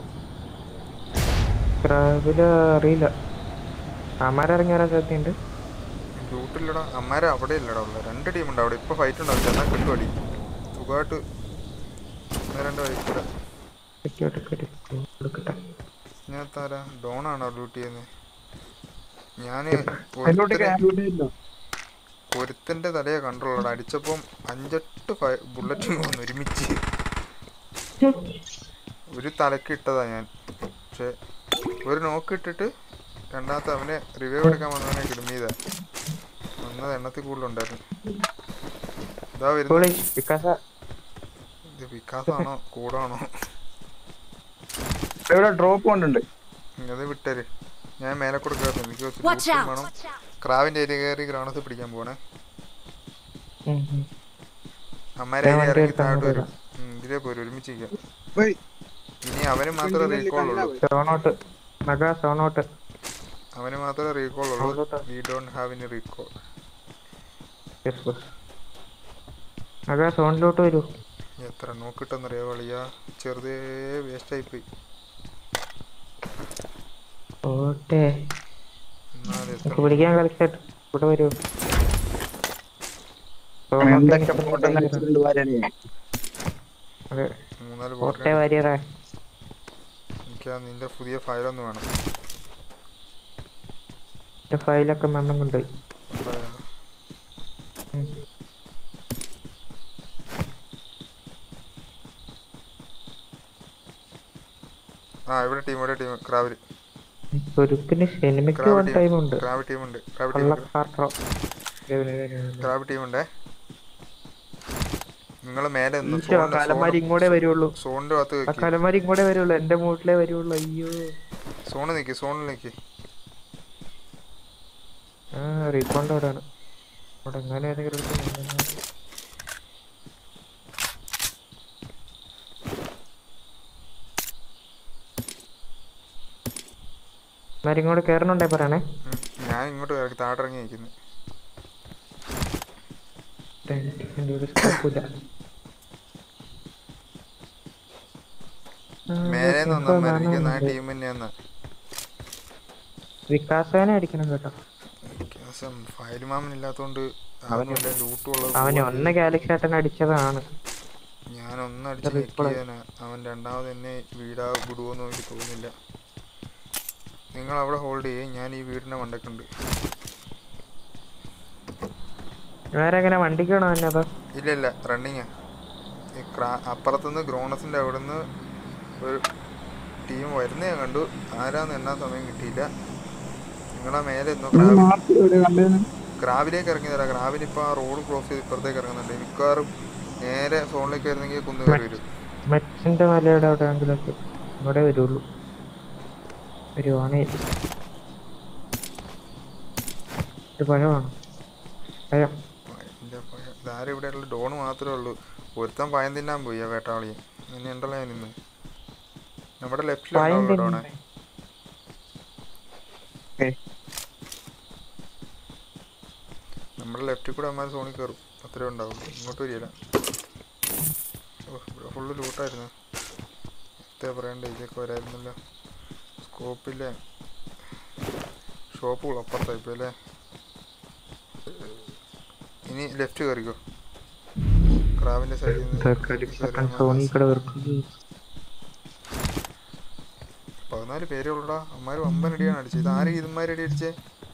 ക്രാബില് അറിയില്ല. അമ്മാരിറങ്ങിയാലും സാധ്യതയുണ്ട്. റൂട്ടില്ലടാ, അമ്മാരെ അവിടെ ഇല്ലടാ ഉള്ള. രണ്ട് ടീം ഉണ്ട് അവിടെ. ഇപ്പൊ ഫൈറ്റ് ഉണ്ടാവില്ല, എന്നാൽ കിട്ടുമടി സുഖമായിട്ട്. രണ്ട് വൈക്കില്ല. ഞാൻ താരാ ഡോണാണോ ഡ്യൂട്ടി ചെയ്യുന്നത്? ഞാന് ഒരുത്തന്റെ തലയെ കണ്ടുള്ളൂ. അടിച്ചപ്പം അഞ്ചെട്ട് ബുള്ളറ്റും വന്നു ഒരുമിച്ച്. ഒരു തലക്ക് ഇട്ടതാ ഞാൻ, പക്ഷെ ഒരു നോക്ക് ഇട്ടിട്ട് രണ്ടാമത്തെ അവനെ റിവൈവ് എടുക്കാൻ വന്നവനെ കിടമീത വന്നത് എണ്ണത്തിൽ കൂടുതലുണ്ടായിരുന്നു. ഇതാ വരുന്നത്. ഇത് വികാസാണോ കൂടാണോ? ഡ്രോപ്പ് കൊണ്ടുണ്ട്. അത് വിട്ടര്. ഞാൻ മേലെ കൂടെ കയറുന്നു. എനിക്ക് ലൂട്ടും വേണം. ക്രാവിന്റെ ഏരിയ കയറി ഗ്രാണത്ത് പിടിക്കാൻ പോണേ. അമ്മേരെ ഏരിയ ഇറങ്ങി താഴോട്ട് വരും. ഇതിലേ പോരും ഒരുമിച്ചിരിക്കാം. ഇനി അവന് മാത്രമേ റീകോൾ ഉള്ളൂ. അവന് മാത്രമേ റീകോൾ ഉള്ളൂ. We don't have any recall. സോണിലോട്ട് വരൂ. എത്ര നോക്കിട്ടെന്നറിയാ കളിയാ. ചെറുതേ വേസ്റ്റ് ആയിപ്പോയി. പിടിക്കാൻ കളിച്ചിട്ട് ഇവിടെ വരൂ. മൂന്നാല് എനിക്ക് നിന്റെ പുതിയ ഫയലൊന്ന് വേണം. ഫയലൊക്കെ മണ്ണം കൊണ്ടുപോയി. ആ ഇവിടെ ടീം ഇവിടെ ടീം ക്രാവില് ക്രാവ് ടീമുണ്ട് ക്രാവ് ടീമുണ്ടേ. നിങ്ങള് മേലെ ഇങ്ങോട്ടേ വരുള്ളൂ. സോണിന്റെ ഭാഗത്ത് കലമാരി ഇങ്ങോട്ടേ വരുള്ളൂ. എന്റെ മൂട്ടിലേ വരുള്ളൂ. അയ്യോ സോണ് നിക്ക് സോണിൽ നിക്ക്. ആ റീകോണ്ട് അവിടെയാണ്. അവിടെ എങ്ങനെ ഏതെങ്കിലും ഇങ്ങോട്ട് കേറണുണ്ടേ പറയണേ. ഞാൻ ഇങ്ങോട്ട് താഴെ ഇറങ്ങി നിൽക്കുന്നു. മേലെ ടീം തന്നെയാന്ന്. വികാസനെ അടിക്കണം കേട്ടോ. വികാസം ഫയൽ മാമൻ ഇല്ലാത്തോണ്ട് ലൂട്ടുള്ളത്. അവന് ഒന്ന് ഗാലക്സി ആട്ടൻ അടിച്ചതാണ്. ഞാൻ ഒന്ന് അടിച്ച് നിൽക്കിയാനാ. അവൻ രണ്ടാമത് എന്നെ വീടാ വിടുവോന്ന് എനിക്ക് തോന്നുന്നില്ല. നിങ്ങൾ അവിടെ ഹോൾഡ് ചെയ്യേ. ഞാൻ ഈ വീടിന്റെ മണ്ടക്കുണ്ട്. വേറെ വണ്ടിക്കാണോ തന്നെ? ഇല്ല ഇല്ല റണ്ണിങ്ങാ. അപ്പുറത്തുനിന്ന് ഗ്രോണസിന്റെ അവിടെ നിന്ന് ഒരു ടീം വരുന്ന ഞാൻ കണ്ടു. ആരാന്ന് എണ്ണാൻ സമയം കിട്ടിയില്ല. നിങ്ങളാ മേലെ ക്രാവിലേക്ക് ഇറങ്ങി തരാം. ക്രാവിന് ഇപ്പൊ ആ റോഡ് ക്രോസ് ചെയ്ത് ഇപ്പുറത്തേക്ക് ഇറങ്ങുന്നുണ്ട്. മിക്കവാറും നേരെ സോണിലേക്ക് വരുന്നെങ്കിൽ കുന്നു കയറി വരും. മെച്ചിന്റെ മലയുടെ അവിടെ ഇവിടെ വരുള്ളൂ. വരുവാണ് പഴമാണ്. പഴം ഇതാരും ഇവിടെ ഉള്ള ഡോണ് മാത്രമേ ഉള്ളൂ. ഒരുത്തൻ പയം തിന്നാൻ പോയി ആ വേട്ടാളിയെ. ഇനി ഉണ്ടല്ലോ ഞാൻ നിന്ന് നമ്മുടെ ലെഫ്റ്റിലുണ്ടോ ഡോണെ? നമ്മുടെ ലെഫ്റ്റിൽ കൂടെ അമ്മ സോണി കയറും. അത്രേ ഉണ്ടാവും. ഇങ്ങോട്ട് വരികയില്ല. ഓ ഇവിടെ ഫുള്ള് ലൂട്ടായിരുന്നു. എത്ര പറയണ്ടേ. ഇതൊക്കെ വരായിരുന്നല്ലോ. സ്കോപ്പില്ലേ. ഷോപ്പുകൾ അപ്പുറത്തായിപ്പോ അല്ലേ. ഇനി ലെഫ്റ്റ് കയറിക്കോ. ക്രാവിന്റെ സൈഡിൽ നിന്ന് പതിനാല് പേരേ ഉള്ളൂടാ. അമ്മാര് വമ്പനടിയാണ് അടിച്ചത്. ഇത് ആരും ഇതുമാരടി അടിച്ചേ?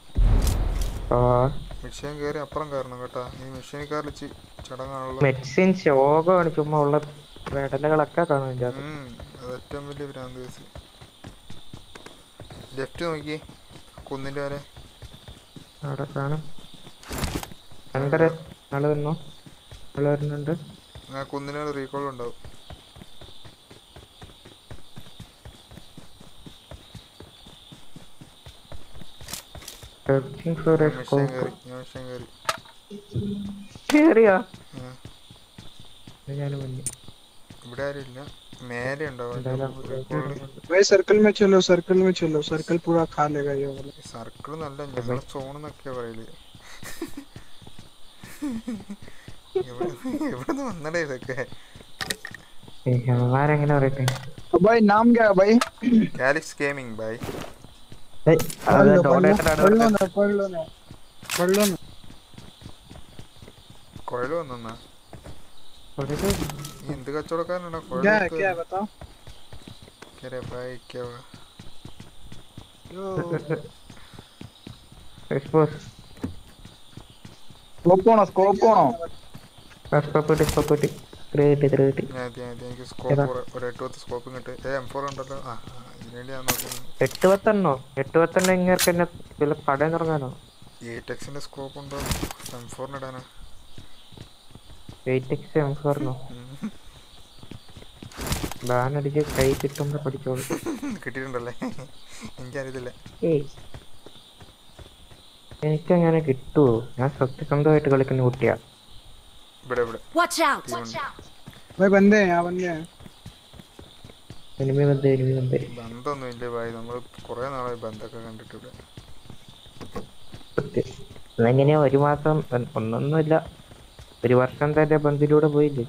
മെഷീൻ കയറി അപ്പുറം കയറണം കേട്ടാ. ഈ മെഷീൻ കയറിച്ച് ചടങ്ങാണല്ലോ. ചുമ്മാ ഉള്ള വേടലകളൊക്കെ കാണും. അത് ഏറ്റവും വലിയ ഭ്രാന്ത് കേസ്. ലെഫ്റ്റ് നോക്കി കുന്നിന്റെ വരെ അവിടെ കാണും. രണ്ടര ആള് വന്നോ? ആള് വരുന്നുണ്ട്. ആ കുന്നിന് റീകോൾ ഉണ്ടാവും. ഇവിടെ ആരും ഇല്ല. മേലെ ഉണ്ടാവും. സർക്കിൾ में चलो सर्कल में चलो. सर्कल पूरा खा लेगा ये वाला. സർക്കിൾ നല്ല ഞങ്ങൾ സോൺ എന്നൊക്കെയാ പറയല്. എവിടുന്ന് വന്നടേ ഇതൊക്കെ? भाई नाम क्या है भाई? ഗാലക്സ് ഗെയിമിംഗ് भाई. पढ़ लो ना पढ़ लो ना पढ़ लो ना. कोयलो വന്നാ എന്ത് കച്ചവടക്കാരനാണ്? क्या क्या बताओ. क्या रे भाई क्या हुआ? एक्सपोज स्कोप कोणो स्कोप कोणो സ്കോപ്പ് സ്കോപ്പ് ക്രിയേറ്റ് ക്രിയേറ്റ് ഞാൻ ഞാൻ എനിക്ക് സ്കോപ്പ് ഒരു എട്ട് പത്ത് സ്കോപ്പ് കിട്ടി. എം ഫോർ ഉണ്ടല്ലോ. ആ വേണ്ടി ഞാൻ നോക്കുന്നു. എട്ട് പത്തെണ്ണോ എട്ട് പത്തെണ്ണം ഇങ്ങനെ തന്നെ വല്ല പടയം തുടങ്ങാനോ? എയ്റ്റ് എക്സിന്റെ സ്കോപ്പ് ഉണ്ടോ? എം ഫോറിന് ഇടാനാ? എയ്റ്റ് എക്സ് എം ഫോറിനോ? ബാൻ അടിച്ച് കൈ കിട്ടുമ്പോ പഠിച്ചോളൂ. കിട്ടിയിട്ടുണ്ടല്ലേ? എനിക്കറിയത്തില്ല. ഏയ് എനിക്കങ്ങനെ കിട്ടുവോ? ഞാൻ സത്യസന്ധമായിട്ട് കളിക്കുന്ന കുട്ടിയാ. ഇവിടെ ഇവിടെ Watch out! भाई बंदे हैं यहाँ बंदे हैं എനിമി വന്നേ എനിമി വന്നേ. ബന്ധമൊന്നും ഇല്ലേ ഭായി, നമ്മൾ കുറെ നാളായി ബന്ധമൊക്കെ കണ്ടിട്ട് ഇവിടെ. എങ്ങനെയാ ഒരു മാസം ഒന്നൊന്നുമില്ല, ഒരു വർഷം തന്നെ ബന്ധിലൂടെ പോയില്ലേ?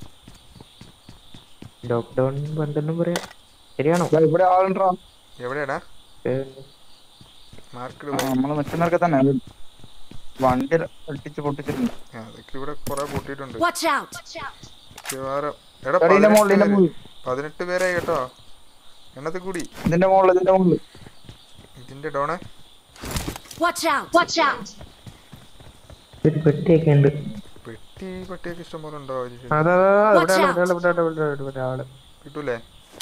ലോക്ക്ഡൌൺ ബന്ധെന്നും പറയാം. ശരിയാണോ? भाई ഇവിടെ ആളുണ്ടോ? എവിടെയാടാ മാർക്ക്? നമ്മള് മറ്റന്നൊക്കെ തന്നെ വണ്ടി അടിച്ച് പൊട്ടിച്ചിട്ടുണ്ട്. അതൊക്കെ ഇവിടെ കുറെ പൊട്ടിയിട്ടുണ്ട്. Watch out! മിക്കവാറും എടാ ഇതിന്റെ മുകളിൽ ഇതിന്റെ പതിനെട്ട് മുകളിൽ പതിനെട്ട് പേരായി കേട്ടോ, എണ്ണത്തിൽ കൂടി. ഇതിന്റെ മുകളിൽ ഇതിന്റെ മുകളിൽ ഇതിന്റെ ഡോണേ Watch out! Watch out! ഒരു പെട്ടിയൊക്കെ ഉണ്ട്. പെട്ടി പട്ടിയൊക്കെ ഇഷ്ടം പോലെ ഉണ്ടോ? അതാ ഇവിടെ ഇവിടെ ആള് കിട്ടൂലേ?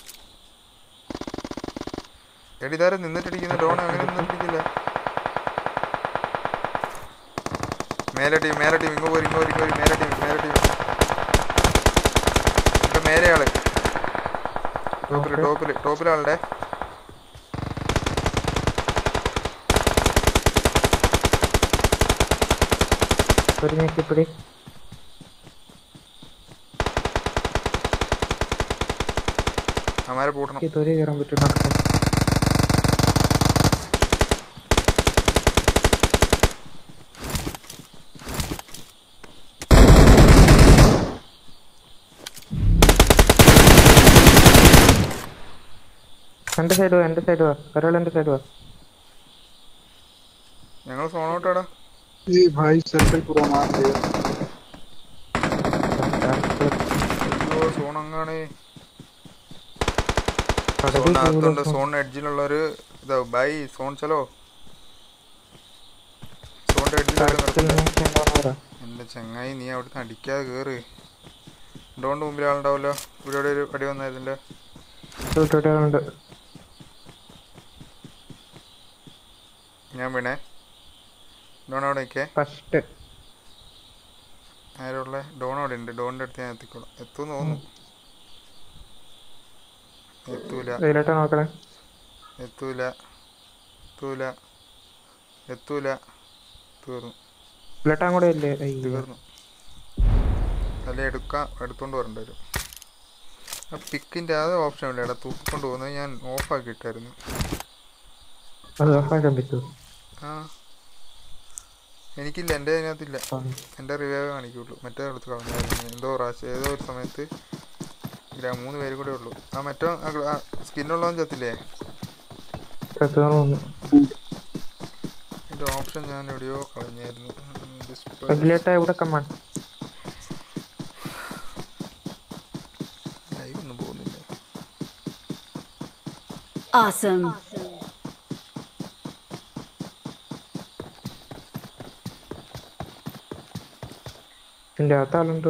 എടി ഇതാരും നിന്നിട്ടിരിക്കുന്ന ഡോൺ അങ്ങനെ നിന്നിട്ടിരിക്കില്ല. മേലെ ടീം മേലെ ടീം ഇങ്ങോ പോരി ഇങ്ങോ പോരി ഇങ്ങോ പോരി മേലെ ടീം മേലെ ടീം ഇവിടെ മേലെ ആള് ടോപ്പില് ടോപ്പില് ടോപ്പിലാളുടെ ഒരു ഞെക്കിപ്പിടി. അമാരെ പൂട്ടണം. തൊരി കയറാൻ പറ്റും. എന്റെ സൈഡ് വാ എന്റെ സൈഡ് വാ ഒരാൾ എന്റെ സൈഡ് വാ. ഞങ്ങൾ സോണോട്ടാടാ. जी भाई सर्कल पूरा मार दिया. അയ്യോ സോൺ അങ്ങാണ്. സോണിനകത്തുണ്ട്. സോൺ എഡ്ജിലുള്ളൊരു ഇതാ ബൈ സോൺ ചലോ. സോണിന്റെ എഡ്ജിൽ എന്റെ ചങ്ങായി നീ അവിടുന്ന് അടിക്കാതെ കേറ്. ഡോണ്ട് മുമ്പിൽ ആളുണ്ടാവല്ലോ. ഇവിടെ ഇവിടെ ഒരു അടി വന്നായിരുന്നില്ല. ഞാൻ വീണേ. ഡോൺ അവിടെ നിൽക്കേ. ഫസ്റ്റ് ആരുള്ള ഡോൺ അവിടെ ഉണ്ട്. ഡോണിന്റെ അടുത്ത് ഞാൻ എത്തിക്കോളാം. എത്തുമെന്ന് തോന്നുന്നു. എത്തൂല നോക്കണേ. എത്തൂല എത്തൂല എത്തൂല തീർന്നു ബ്ലട്ടാൻ കൂടെ ഇല്ലേ? തീർന്നു. അല്ല എടുക്കാം, എടുത്തോണ്ട് വരേണ്ടി വരും. ആ പിക്കിൻ്റെ അത് ഓപ്ഷൻ ഇല്ല. എടാ തൂക്കിക്കൊണ്ട് പോകുന്നത് ഞാൻ ഓഫാക്കി ഇട്ടായിരുന്നു. അത് ഓഫാക്കാൻ പറ്റുമോ? ആ എനിക്കില്ല, എൻ്റെ അതിനകത്തില്ല. എൻ്റെ റിവൈവ് കാണിക്കുള്ളൂ. മറ്റേ എടുത്ത് കളഞ്ഞായിരുന്നു എന്തോ പ്രാവശ്യം ഏതോ ഒരു സമയത്ത്. ഇല്ല മൂന്ന് പേരും കൂടെ ഉള്ളൂ. ആ മറ്റോ സ്കിന്നുള്ളവൻ ചത്തില്ലേ? എൻ്റെ ഓപ്ഷൻ ഞാൻ എവിടെയോ കളഞ്ഞായിരുന്നു. ലൈവ് ഒന്നും പോകുന്നില്ല. Awesome. ഇതിന്റെ അകത്താളുണ്ടോ?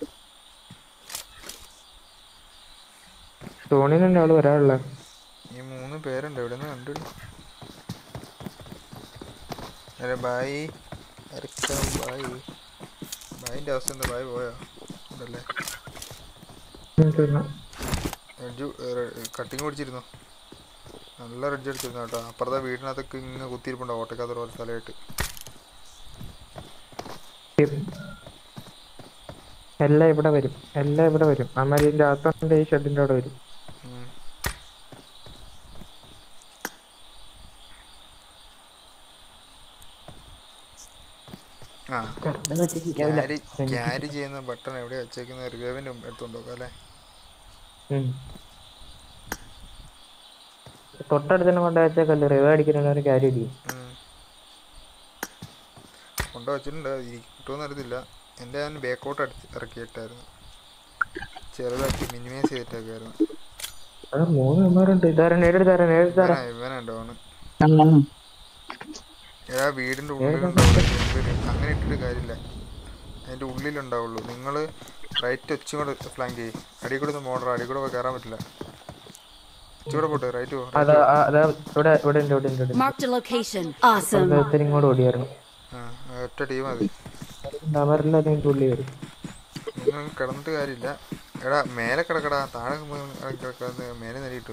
സോണിന്റെ ആള് വരാനുള്ള ഈ മൂന്ന് പേരുണ്ട്. എവിടെ നിന്ന് കണ്ടു? അരെ ബായി ബായി ബായിൻ്റെ അവസ്ഥ എന്താ? ബായി പോയോ? ഉണ്ടല്ലേ. കട്ടിങ് പിടിച്ചിരുന്നു. നല്ല റെഡ്ജ് അടിച്ചിരുന്നു കേട്ടോ. അപ്പുറത്തെ വീടിനകത്തൊക്കെ ഇങ്ങനെ കുത്തിയിരിപ്പുണ്ടാവും ഓട്ടക്കാത്ത പോലെ സ്ഥലമായിട്ട്. എല്ലാം ഇവിടെ വരും, എല്ലാം ഇവിടെ വരും. അമലിന്റെ അകത്തോണ്ട് ഈ ഷെഡിന്റെ അവിടെ വരും. ആ ക്യാരി ചെയ്യുന്ന ബട്ടൺ എവിടെയാ വെച്ചേക്കുന്ന? റിവൈവിന്റെ എടുത്തോണ്ട് നോക്കാം അല്ലേ? തൊട്ടടുത്തന്നെ കൊണ്ട് വെച്ചേക്കല്ലേ റിവൈവ് അടിക്കുന്ന കാര്യം കൊണ്ടു വച്ചിട്ടുണ്ട്. കിട്ടുമെന്ന് അറിയത്തില്ല. എൻ്റെ ഞാൻ ബാക്കൗട്ട് അടിച്ച് ഇറക്കിയിട്ടായിരുന്നു. ചെറുതാക്കി മിനിമൈസ് ചെയ്തിട്ടൊക്കെയായിരുന്നു. ഇവനുണ്ടോണ് ഏതാ വീടിൻ്റെ ഉള്ളിലുണ്ടാവുള്ളൂ. അങ്ങനെ ഇട്ടിട്ട് കാര്യമില്ല, അതിൻ്റെ ഉള്ളിലുണ്ടാവുള്ളൂ. നിങ്ങൾ റൈറ്റ് ഒച്ചും കൂടെ ഫ്ലാങ്ക് ചെയ്യും. അടി കൂടെ ഒന്ന് മോഡറ അടി കൂടെ കയറാൻ പറ്റില്ല. ഇച്ചിരി പോട്ടെ റൈറ്റ് പോ അതാ അതാ ഇവിടെ ഇവിടെ ഉണ്ട് ഇവിടെ ഉണ്ട് Marked a location. Awesome. ഇങ്ങോട്ട് ഓടിയായിരുന്നു. ആ ഒറ്റ ടീം മതി. അവരെല്ലാം അതിൻ്റെ ഉള്ളിൽ വരും. നിങ്ങൾ കിടന്നിട്ട് കാര്യമില്ല. എടാ മേലെ കിടക്കടാ, താഴെ കിടക്കാതെ മേലെ നിലയിട്ടു.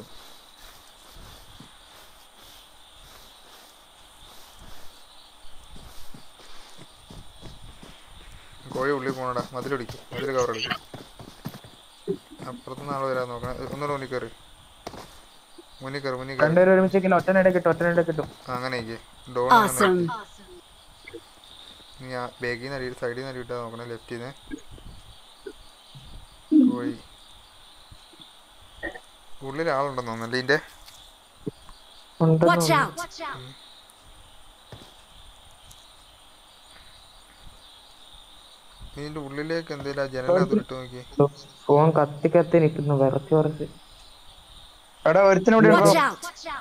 കോഴി ഉള്ളിൽ പോകണടാ, മതിലൊടിക്കും, മതിൽ കവറടിക്കും. അപ്പുറത്തുനിന്ന് ആൾ വരാൻ നോക്കണം. ഒന്നുകൂടെ മുന്നിൽ കയറി, മുന്നിൽ കയറി, മുന്നിൽ കയറി. അങ്ങനെ ഡോൺ നീ ആ ബാഗിൽ നിന്ന് അടി സൈഡിൽ നിന്ന് അടിയിട്ടാ നോക്കണേ, ലെഫ്റ്റിൽ നിന്ന്. കോഴി ഉള്ളിൽ ആളുണ്ടെന്ന് തോന്നുന്നല്ലേ ഇതിന്റെ. Watch out. ഇതിന്റെ ഉള്ളിലേക്ക് എന്തേലും ജനലകത്ത് ഇട്ട് നോക്കി. ഫോൺ കത്തി കത്തി നിൽക്കുന്നു വിറച്ച് വിറച്ച്. Watch out.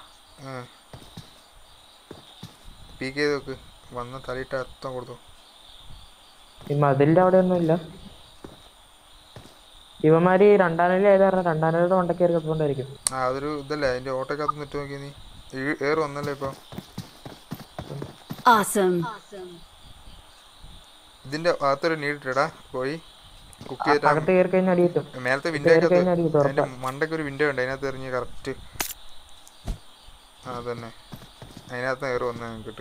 പീക്ക് ചെയ്ത് നോക്ക്, വന്ന് തലയിട്ട് അർത്ഥം കൊടുത്തു. ഈ മതിലിന്റെ അവിടെ ഒന്നും ഇല്ല. ഇവന്മാര് രണ്ടാം നില ഏതാ രണ്ടാം നിലയുടെ കൊണ്ടൊക്കെ കയറിക്കൊണ്ടായിരിക്കും. ആ അതൊരു ഇതല്ലേ, അതിന്റെ ഓട്ടോക്കകത്ത് നിട്ട് നോക്കി നീ. ഏറ് വന്നല്ലേ ഇപ്പൊ. ഇതിന്റെ അകത്തൊരു നീട്ടിട്ടാ കോഴി കുക്ക് ചെയ്തിട്ട് മേലത്തെ വിൻഡോക്കകത്ത് അതിന്റെ മണ്ടയ്ക്ക് ഒരു വിൻഡോ ഉണ്ട്, അതിനകത്ത് എറിഞ്ഞ് കറക്റ്റ്. ആ തന്നെ അതിനകത്ത് ഏറ് വന്ന കിട്ട്.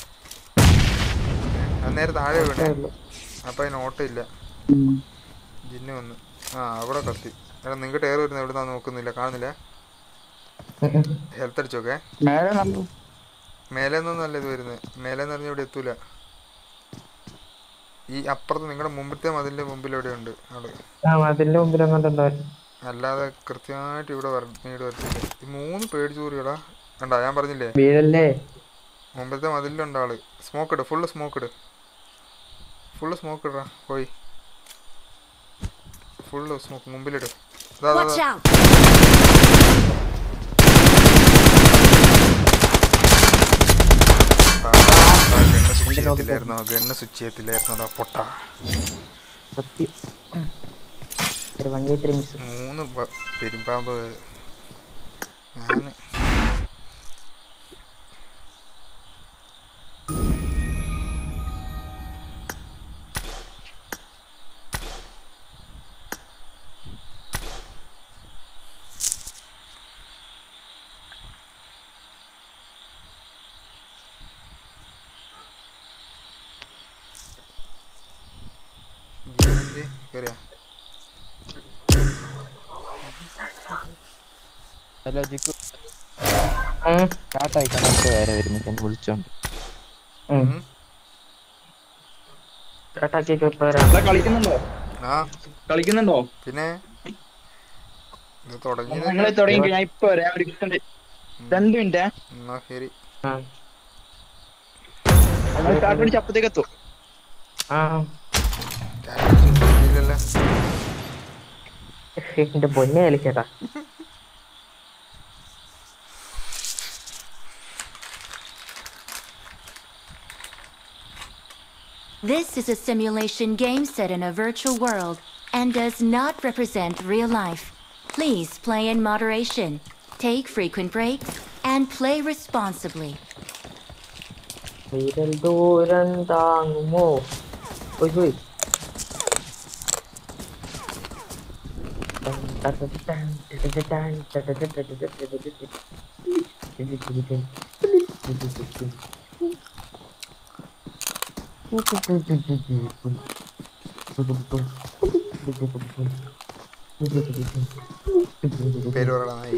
അന്നേരം താഴെ വീണേ, അപ്പൊ അതിന് ഓട്ടം ഇല്ല. ജിന്ന് വന്ന് ആ അവിടെ കത്തി. എടാ നിങ്ങൾക്ക് ടയർ വരുന്നത് എവിടെ നിന്നാ നോക്കുന്നില്ല, കാണുന്നില്ല. ഹെൽത്ത് അടിച്ചോക്കെ. മേലെ നിന്നൊന്നും അല്ല ഇത് വരുന്നത്, മേലെ നിന്ന് പറഞ്ഞാൽ ഇവിടെ എത്തൂല. ഈ അപ്പുറത്ത് നിങ്ങളുടെ മുമ്പത്തെ മതിലിന്റെ മുമ്പിൽ എവിടെ ഉണ്ട് ആള്. അല്ലാതെ കൃത്യമായിട്ട് ഇവിടെ വീട് വരത്തില്ല. ഈ മൂന്ന് പേടിച്ചു കൂറിയടാ കണ്ടാ, ഞാൻ പറഞ്ഞില്ലേ മുമ്പത്തെ മതിലുണ്ട് ആള്. സ്മോക്ക് ഇട്, ഫുള്ള് സ്മോക്ക് ഇട്, ഫുള്ള് സ്മോക്ക് ഇടാ പോയി. ഫുള്ള് സ്മോക്ക് മുമ്പിലിട്. ഗണ്ണ് ഗണ്ണ് സ്വിച്ച് ചെയ്യത്തില്ലായിരുന്നോടാ പൊട്ട. മൂന്ന് പെരുമ്പാമ്പ്. ഞാൻ ഹലോ ജിക്കു സ്റ്റാർട്ടായി കണക്ക് വേറെ വരുന്നു വിളിച്ചോണ്ട്. കളിക്കുന്നുണ്ടോ കളിക്കുന്നുണ്ടോ പിന്നെ നിങ്ങൾ തുടങ്ങി. ഞാൻ ഇപ്പൊ വരാം, ഒരു രണ്ട് മിനിറ്റ്. ശരി സ്റ്റാർട്ട് അടിച്ച് അപ്പത്തേക്ക് എത്തും. എന്റെ പൊന്നെ കളിച്ചേട്ടാ. This is a simulation game set in a virtual world and does not represent real life. Please play in moderation, take frequent breaks, and play responsibly. വിരൽ ദൂരം താങ്ങുമോ? ഓയ് ഓയ് പേര് പറയടാ നായി,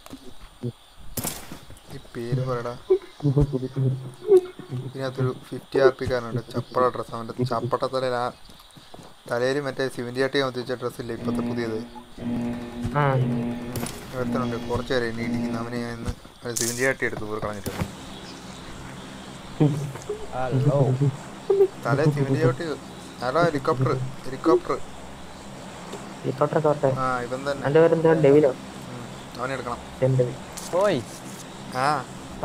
ഈ പേര് പറയടാ. ഇതിനകത്തൊരു ഫിഫ്റ്റി ആർ പി കാരനുണ്ട്, ചപ്പട ഡ്രസ്സ്. അവൻ്റെ ചപ്പട്ട തലയിൽ ആ തലയിൽ മറ്റേ സെവൻറ്റി ആട്ടി വെച്ച ഡ്രസ്സില്ലേ ഇപ്പോഴത്തെ പുതിയത്, ഒരുത്തനുണ്ട് കുറച്ച് പേരെ എന്നെ ഇടിക്കുന്നു. അവനെ ഞാൻ ഇന്ന് സെവൻറ്റി ആട്ടി എടുത്ത് പോയി കളഞ്ഞിട്ടുണ്ട്. തല സെവൻറ്റി ആട്ടി. അതാ ഹെലികോപ്റ്റർ ഹെലികോപ്റ്റർ ആ ഇവൻ തന്നെ. അവനെ എടുക്കണം. ആ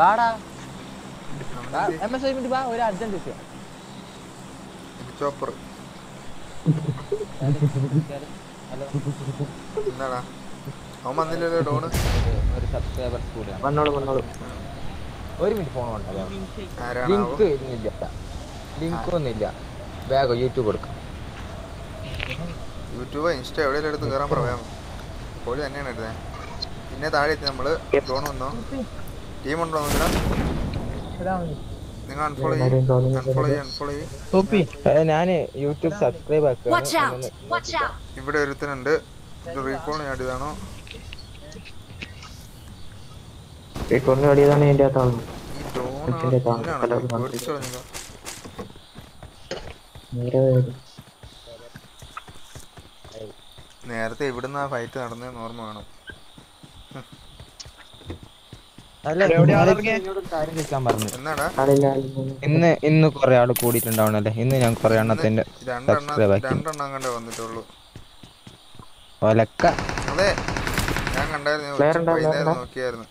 ഹെലികോപ്റ്റർ എന്താടാ അവൻ വന്നില്ലല്ലോ ഡോണ്. ഒരു സബ്സ്ക്രൈബർ കൂടിയാണ്. വന്നോളൂ വന്നോളൂ. ഒരു മിനിറ്റ് ഫോൺ കൊണ്ടല്ലോ. ആരാണാവോ? ലിങ്ക് ഇല്ല, ലിങ്ക് ഒന്നുമില്ല. ബാഗ് യൂട്യൂബ് കൊടുക്കാം. യൂട്യൂബ് ഇൻസ്റ്റ എവിടെയെങ്കിലും എടുത്ത് കയറാൻ പറയാം. കോഴി തന്നെയാണ് എടുത്തത്. പിന്നെ താഴെ എത്തി നമ്മള്. ഡോൺ വന്നോ? ടീം ഉണ്ടോ നോക്കില്ല. നിങ്ങൾ അൺഫോളോ ചെയ്യും, അൺഫോളോ ചെയ്യും, അൺഫോളോ ചെയ്യും. ഞാന് യൂട്യൂബ് സബ്സ്ക്രൈബ് ആക്കുകയാണ്. ഇവിടെ ഒരുത്തനുണ്ട്. ഇത് റീകോൾ നേടിയതാണോ? റീകോളിന് വേണ്ടിയതാണ് ഇതിന്റെ അകത്താണ്. ഈ ഡോൺ പേടിച്ചു കളഞ്ഞോ? നേരത്തെ ഇവിടുന്ന് ആ ഫൈറ്റ് നടന്നതെന്ന് ഓർമ്മ വേണം. എന്നാടാ ഇന്ന് ഇന്ന് കൊറേ ആള് കൂടിയിട്ടുണ്ടാവണല്ലേ? ഇന്ന് ഞാൻ കൊറേ എണ്ണത്തിന്റെ സബ്സ്ക്രൈബ് ആക്കി. രണ്ടെണ്ണം കണ്ടേ വന്നിട്ടുള്ളൂ. ഒലക്ക അതെ ഞാൻ കണ്ടായിരുന്നു, വൈകുന്നേരം നോക്കിയായിരുന്നു.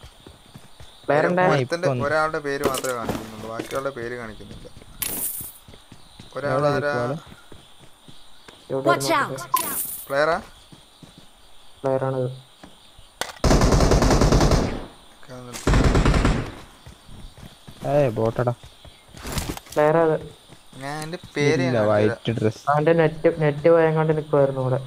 ഒരാളുടെ പേര് മാത്രമേ കാണിക്കുന്നുള്ളൂ, ബാക്കിയുള്ള പേര് കാണിക്കുന്നില്ല. ഒരാളാരാ? പ്ലെയറാ? പ്ലെയറാണ്. ബോട്ടടാ. പ്ലെയറാ. ഞാൻ എന്റെ പേര് വൈറ്റ് ഡ്രസ്. അവന്റെ നെറ്റ് നെറ്റ് പോയങ്ങാണ്ട് നിക്കുവായിരുന്നു ഇവിടെ.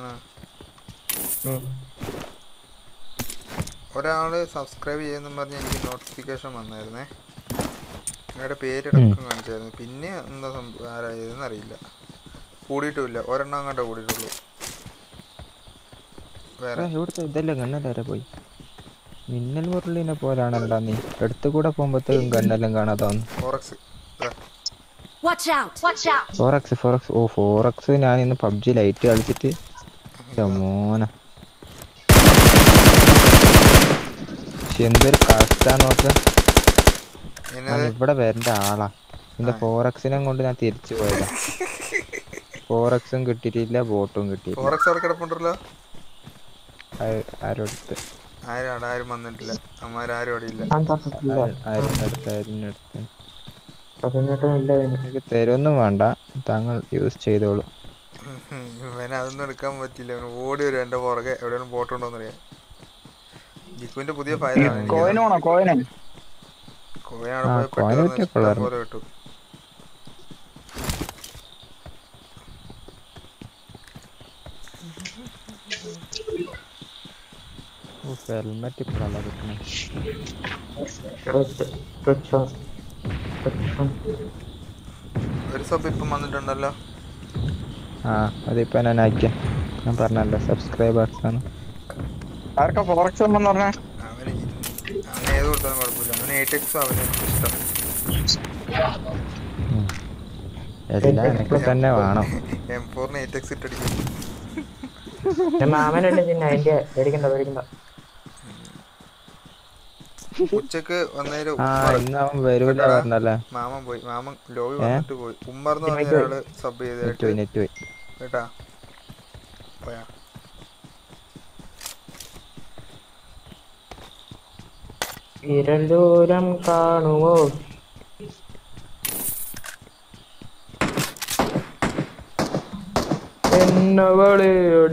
ഒരാള് സബ്സ്ക്രൈബ് ചെയ്യുന്ന പറഞ്ഞ് എനിക്ക് നോട്ടിഫിക്കേഷൻ വന്നായിരുന്നേ. നിങ്ങളുടെ പേരടക്കം കാണിച്ചായിരുന്നു. പിന്നെ എന്താ സംഭവം ആരായതെന്ന് അറിയില്ല. കൂടിയിട്ടുമില്ല, ഒരെണ്ണം കണ്ട കൂടിയിട്ടുള്ളൂ. വേറെ ഇവിടുത്തെ ഇതെല്ലാം ഗണ്ണെല്ലാം പോയി. മിന്നൽ മുരളിനെ പോലാണല്ലോ നീ. അടുത്ത് കൂടെ പോകുമ്പോഴത്തേക്കും ഗണ്ണെല്ലാം കാണാതാവുന്നു. ഫോറക്സ് ഫോറക്സ് ഓ ഫോറക്സ് ഞാൻ ഇന്ന് പബ്ജി ലൈറ്റ് കളിച്ചിട്ട് മോന എന്തൊരു കറക്റ്റാ നോക്ക്. ഇവിടെ വരേണ്ട ആളാ. എന്റെ ഫോറക്സിനെ കൊണ്ട് ഞാൻ തിരിച്ചു പോയതാ. ഫോറക്സും കിട്ടിയിട്ടില്ല, ബോട്ടും കിട്ടിയിട്ടില്ല. ആരോടുത്ത് ആരും വന്നിട്ടില്ല. അമ്മാരും അവിടെ ഇല്ല. തരൊന്നും വേണ്ട, താങ്കൾ യൂസ് ചെയ്തോളൂ. ഇവനെ അതൊന്നും എടുക്കാൻ പറ്റില്ല. ഇവന് ഓടി വരും എന്റെ പുറകെ. എവിടെയാണ് ബോട്ട് ഉണ്ടോന്ന് അറിയാം. ജിക്കുവിന്റെ പുതിയ ഫയലാണ്. കോയിനാണ് പോലെ കിട്ടും. ഹെൽമെറ്റ് ഇപ്പോഴല്ല കിട്ടണേ. ഒരു സബ് ഇപ്പം വന്നിട്ടുണ്ടല്ലോ. ആ അതിപ്പോ ഞാൻ അയക്കാം. ഞാൻ പറഞ്ഞല്ലോ സബ്സ്ക്രൈബേഴ്സ് ആണ്. ആർക്കാ ഫോറക്സ് എന്ന് പറഞ്ഞ? അവന് അവന് ഏത് കൊടുത്താലും കുഴപ്പമില്ല. അവന് എയ്റ്റെക്സും അവന് ഇഷ്ടം. എല്ലാം എനിക്ക് തന്നെ വേണം. എം ഫോറിന് എയ്റ്റെക്സ് ഇട്ടടിക്കും. ഉച്ചക്ക് വന്നേരം മാമൻ പോയി. മാമൻ ലോബി വന്നിട്ട് പോയി. ഉമ്മർ എന്ന് പറഞ്ഞ ഒരാള് സബ് ചെയ്തിട്ട് കേട്ടാ പോയാ. വിരലൂരം കാണുമോ? എന്നവളെ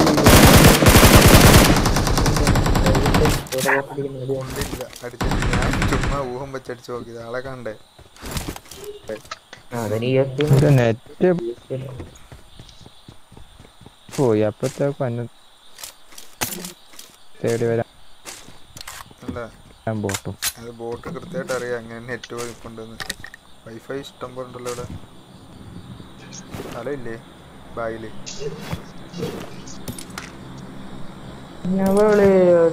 ചുമ്മാ ഊഹം വെച്ചടിച്ചു നോക്കിയത്. ആളെ കണ്ടേ നെറ്റ് പോയി. അപ്പത്തേക്ക് തേടി വരാം. ബോട്ടും അത് ബോട്ട് കൃത്യമായിട്ട് അറിയാം അങ്ങനെ നെറ്റ് പോയിക്കൊണ്ടെന്ന്. വൈഫൈ ഇഷ്ടം പോലെ ഉണ്ടല്ലോ ഇവിടെ. സ്ഥലമില്ലേ ബാഗില്? എന്നവളെ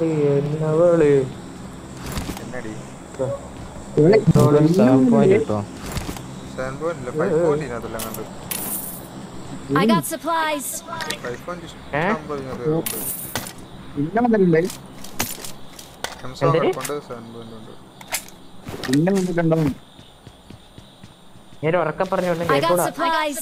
എന്നടി സെവൻ പോയിന്റ് കിട്ടോ? സെവൻ പോയിന്റ് ഇല്ല, ഫൈവ് പോയിന്റ് ഇതിനകത്തെല്ലാം കണ്ടു. I got supplies. Five point ഇഷ്ടം പോലെ ഇതിനകത്ത് ഇന്ന വന്നിട്ടില്ലേ? എംസോ കിടപ്പുണ്ട്. സെവൻ പോയിന്റ് ഉണ്ട്. ഇന്ന വന്നിട്ടുണ്ടോ? ഞാൻ ഉറക്കം പറഞ്ഞോണ്ട് I got supplies.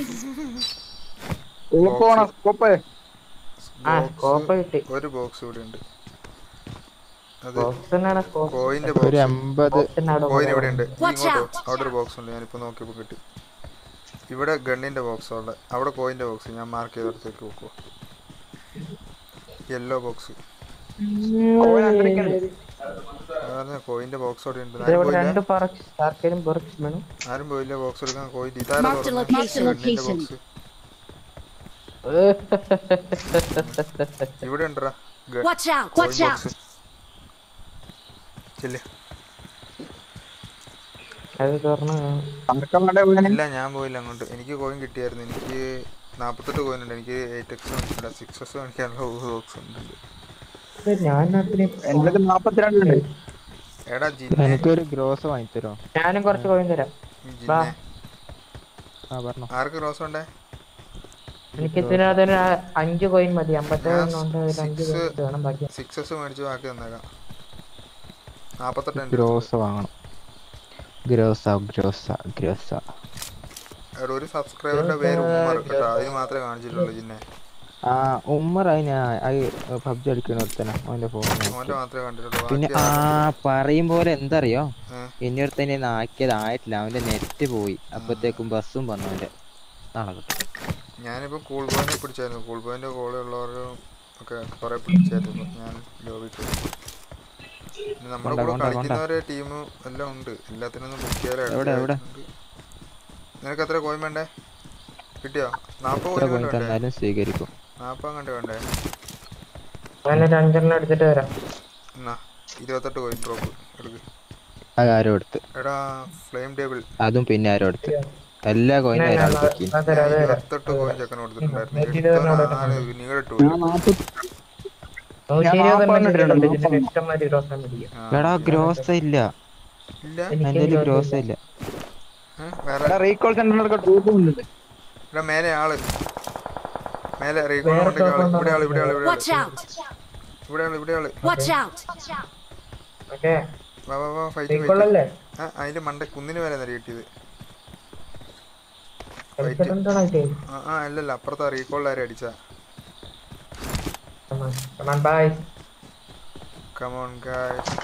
ഓപ്പോണോ കോപ്പേ? ആ കോപ്പ കിട്ടി. ഒരു ബോക്സ് കൂടി ഉണ്ട്. അത് ബോക്സ് കോയിന്റെ ഒരു അമ്പത് കോയിൻ ഇവിടെ ഉണ്ട്. ഇങ്ങോട്ട് അവിടെ ഒരു ബോക്സ് ഉണ്ട്. ഞാനിപ്പോ നോക്കിയപ്പോ കിട്ടി. ഇവിടെ ഗണ്ണിന്റെ ബോക്സ് ഉണ്ട്. അവിടെ കോയിന്റെ ബോക്സ് ഞാൻ മാർക്ക് ചെയ്തെടുത്തേക്ക് നോക്കുക. യെല്ലോ ബോക്സ് കോയിന്റെ ബോക്സ് അവിടെ ഉണ്ട്. രണ്ട് ആർക്കേലും വേണം. ആരും പോയില്ല ബോക്സ് എടുക്കാൻ. കോയിൻ ഇതാരാ ബോക്സ് ഇവിടെ ഉണ്ടോ? ചെല്ല്. ഇല്ല ഞാൻ പോയില്ല അങ്ങോട്ട്. എനിക്ക് കോയിൻ കിട്ടിയായിരുന്നു. എനിക്ക് നാപ്പത്തെട്ട് കോയിൻ ഉണ്ട്. എനിക്ക് എയ്റ്റ് എക്സ് സിക്സ് എക്സ് കാണിക്കാനുള്ള ബോക്സ് ഉണ്ട്. എടാ ജിന്നെ എനിക്കൊരു ഗ്രോസ് വാങ്ങിത്തരോ? ഞാനും കുറച്ച് കോയിൻ തരാം. ആർക്ക് ഗ്രോസ് ഉണ്ടേ? എനിക്ക് ഇതിനകത്തൊരു അഞ്ച് കോയിൻ മതി. അമ്പത്തേഴ് സിക്സസ് മേടിച്ച് ബാക്കി തന്നേക്കാം. നാപ്പത്തെട്ട് ഗ്രോസ് വാങ്ങണം. ഗ്രോസ ഗ്രോസ ഗ്രോസ. ഒരു സബ്സ്ക്രൈബറിന്റെ പേര് ഉമ്മർ കേട്ടോ. അതിന് മാത്രമേ കാണിച്ചിട്ടുള്ളൂ ജിന്നെ. ആ ഉമ്മർ അതിന് പബ്ജി അടിക്കണോടത്തന്നെ അവന്റെ ഫോൺ മാത്രമേ കണ്ടിട്ടുള്ളൂ. പിന്നെ ആ പറയും പോലെ എന്തറിയോ, ഇനി ഒരുത്തന്നെ ആക്കിയത് ആയിട്ടില്ല. അവന്റെ നെറ്റ് പോയി. അപ്പത്തേക്കും ബസ്സും വന്നു അവന്റെ. നാളെ കിട്ടും. ഞാനിപ്പോ കൂൾ പോയിന്റ് പിടിച്ചായിരുന്നു. കൂൾ പോയിന്റ് കോള് ഉള്ളവരും ഒക്കെ കുറെ പിടിച്ചായിരുന്നു. ഞാൻ ലോബിക്ക് നമ്മുടെ കൂടെ കളിക്കുന്നവരെ ടീം എല്ലാം ഉണ്ട്. എല്ലാത്തിനൊന്നും ബുക്ക്. നിനക്ക് എത്ര കോയിൻ വേണ്ടേ? കിട്ടിയോ? നാപ്പത് കോയിൻ വേണ്ടേ? സ്വീകരിക്കും. നാപ്പത് കണ്ട് വേണ്ടേ? അഞ്ചെണ്ണം എടുത്തിട്ട് വരാം. എന്നാ ഇരുപത്തെട്ട് കോയിൻ ഡ്രോപ്പ് എടുക്ക്. അതാരോ എടുത്ത്. എടാ ഫ്ലെയിം ടേബിൾ അതും പിന്നെ ആരോ എടുത്ത്. എല്ലാ കോയിനും ഇരുപത്തെട്ട് കോയിൻ ചെക്കൻ കൊടുത്തിട്ടുണ്ടായിരുന്നു. എടാ ഗ്രോസ ഇല്ല. എന്റെ ഗ്രോസ ഇല്ല. മേലെ ആള് മേലെ റീകോൾ ഇവിടെ ആള് ഇവിടെ ആള് ഇവിടെ ആള് ഇവിടെ ആള് ഇവിടെ ആള് വാ വാ വാ ഫൈറ്റ് ഫൈറ്റ്. ആ അതിന്റെ മണ്ട കുന്നിന് മേലെ നിര കിട്ടിയത്. ആ ആ അല്ലല്ല അപ്പുറത്തെ റീകോളിലാരും അടിച്ച. Come on guys.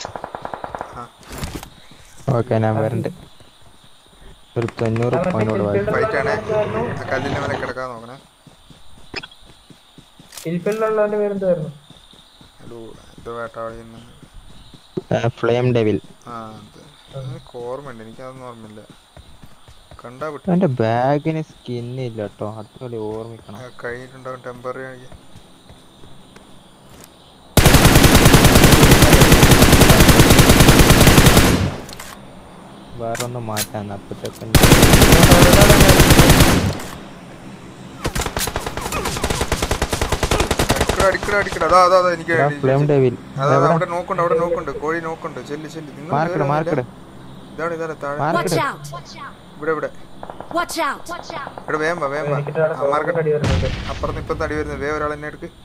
ഓക്കെ ഞാൻ വരണ്ട്. ഒരു തൊണ്ണൂറ് പോയിന്റോട് ഫൈറ്റ് ആണേ. കല്ലിന്റെ മേലെ കിടക്കാൻ നോക്കണേ. ഹലോ ഇത് വേട്ടാളിന്ന് ഫ്ലെയിം ഡെവിൽ. ആ എനിക്ക് ഓർമ്മയുണ്ട്. എനിക്കതൊന്നും ഓർമ്മയില്ല. കണ്ടാ വിട്ടു. എന്റെ ബാഗിന് സ്കിന്നില്ല കേട്ടോ. അതുപോലെ ഓർമ്മിക്കണം. കഴിഞ്ഞിട്ടുണ്ടാവും ടെമ്പററി ആണെങ്കിൽ. വേറെ ഒന്നും മാറ്റാൻ അപ്പത്തേക്കും അടിക്കട അടിക്കട. അതാ അതാ എനിക്ക് അവിടെ നോക്കുണ്ട് അവിടെ നോക്കുണ്ട്. കോഴി നോക്കുണ്ട്. ചെല്ലി ചെല്ലി. ഇതാണ് ഇതാണ് താഴെ. ഇവിടെ ഇവിടെ ഇവിടെ വേമ്പ വേമ്പ. അപ്പുറത്ത് ഇപ്പത്തെ അടി വരുന്നത്. വേ ഒരാൾ എന്നെ എടുക്ക്.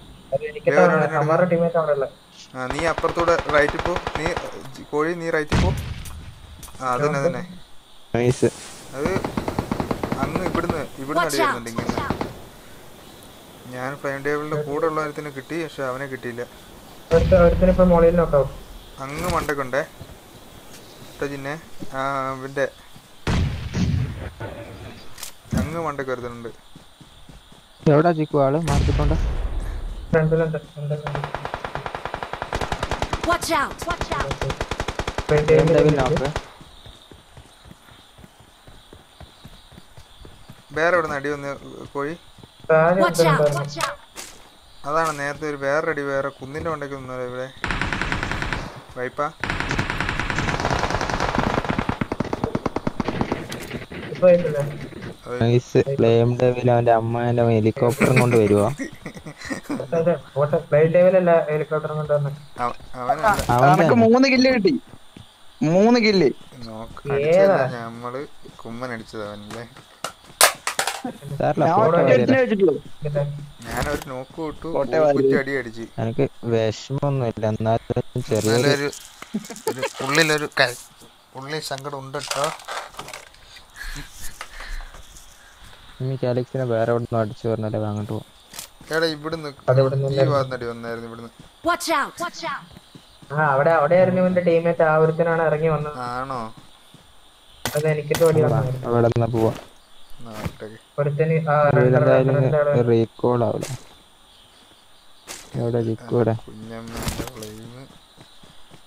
ആ നീ അപ്പുറത്തൂടെ റൈറ്റിൽ പോ. നീ കോഴി നീ റൈറ്റിൽ പോ. ആ അതന്നെ അതന്നെ. അത് അങ്ങ് ഇവിടുന്ന് ഇവിടുന്ന് അടി വരുന്നുണ്ട് ഇങ്ങനെ. ഞാൻ ഫ്ലെയിം ടേബിളിന്റെ കൂടെ ഉള്ള ഒരുത്തിന് കിട്ടി. പക്ഷെ അവനെ കിട്ടിയില്ല. അങ്ങ് മണ്ടക്കുണ്ടേ ജിന്നെ. ആ ഇവന്റെ അങ്ങ് മണ്ടക്ക് വരുന്നുണ്ട്. എവിടാ ചിക്കു ആള് മാർക്കിട്ടുണ്ട്. വേറെ എവിടെ അടി വന്ന് കോഴി. അതാണ് നേരത്തെ ഒരു വേറെ അടി വേറെ കുന്നിന്റെ മണ്ടയ്ക്ക് നിന്നല്ലോ ഇവിടെ. വൈപ്പാ അവന്റെ അമ്മേന്റെ ഹെലികോപ്റ്ററും കൊണ്ട് വരുവോ? മൂന്ന് കില്ല് കിട്ടി. മൂന്ന് കില്ല് നമ്മള് കുമ്മൻ അടിച്ചതവനല്ലേ. ഞാനൊരു നോക്ക് വിട്ടു. അടി അടിച്ച് എനിക്ക് വിഷമൊന്നുമില്ല. എന്നാലും ചെറിയൊരു ഉള്ളിലൊരു ഉള്ളിൽ സങ്കടം ഉണ്ട് കേട്ടോ. കാലിക്സിനെ വേറെ എവിടെ അടിച്ചു പറഞ്ഞാലേ അങ്ങോട്ട് പോവാം. എടാ ഇവിടുന്ന് ഈ ഭാഗത്തടി വന്നായിരുന്നു. ഇവിടുന്ന് അവിടെ അവിടെ ആയിരുന്നു ഇവന്റെ ടീമേറ്റ്. ആ ഒരുത്തനാണ് ഇറങ്ങി വന്നത്. ആണോ? അത് എനിക്ക് അവിടെ നിന്ന് പോവാ. ഒരുത്തന് റീകോൾ ആവില്ല. എവിടെ ജിക്കൂടെ കുഞ്ഞമ്മ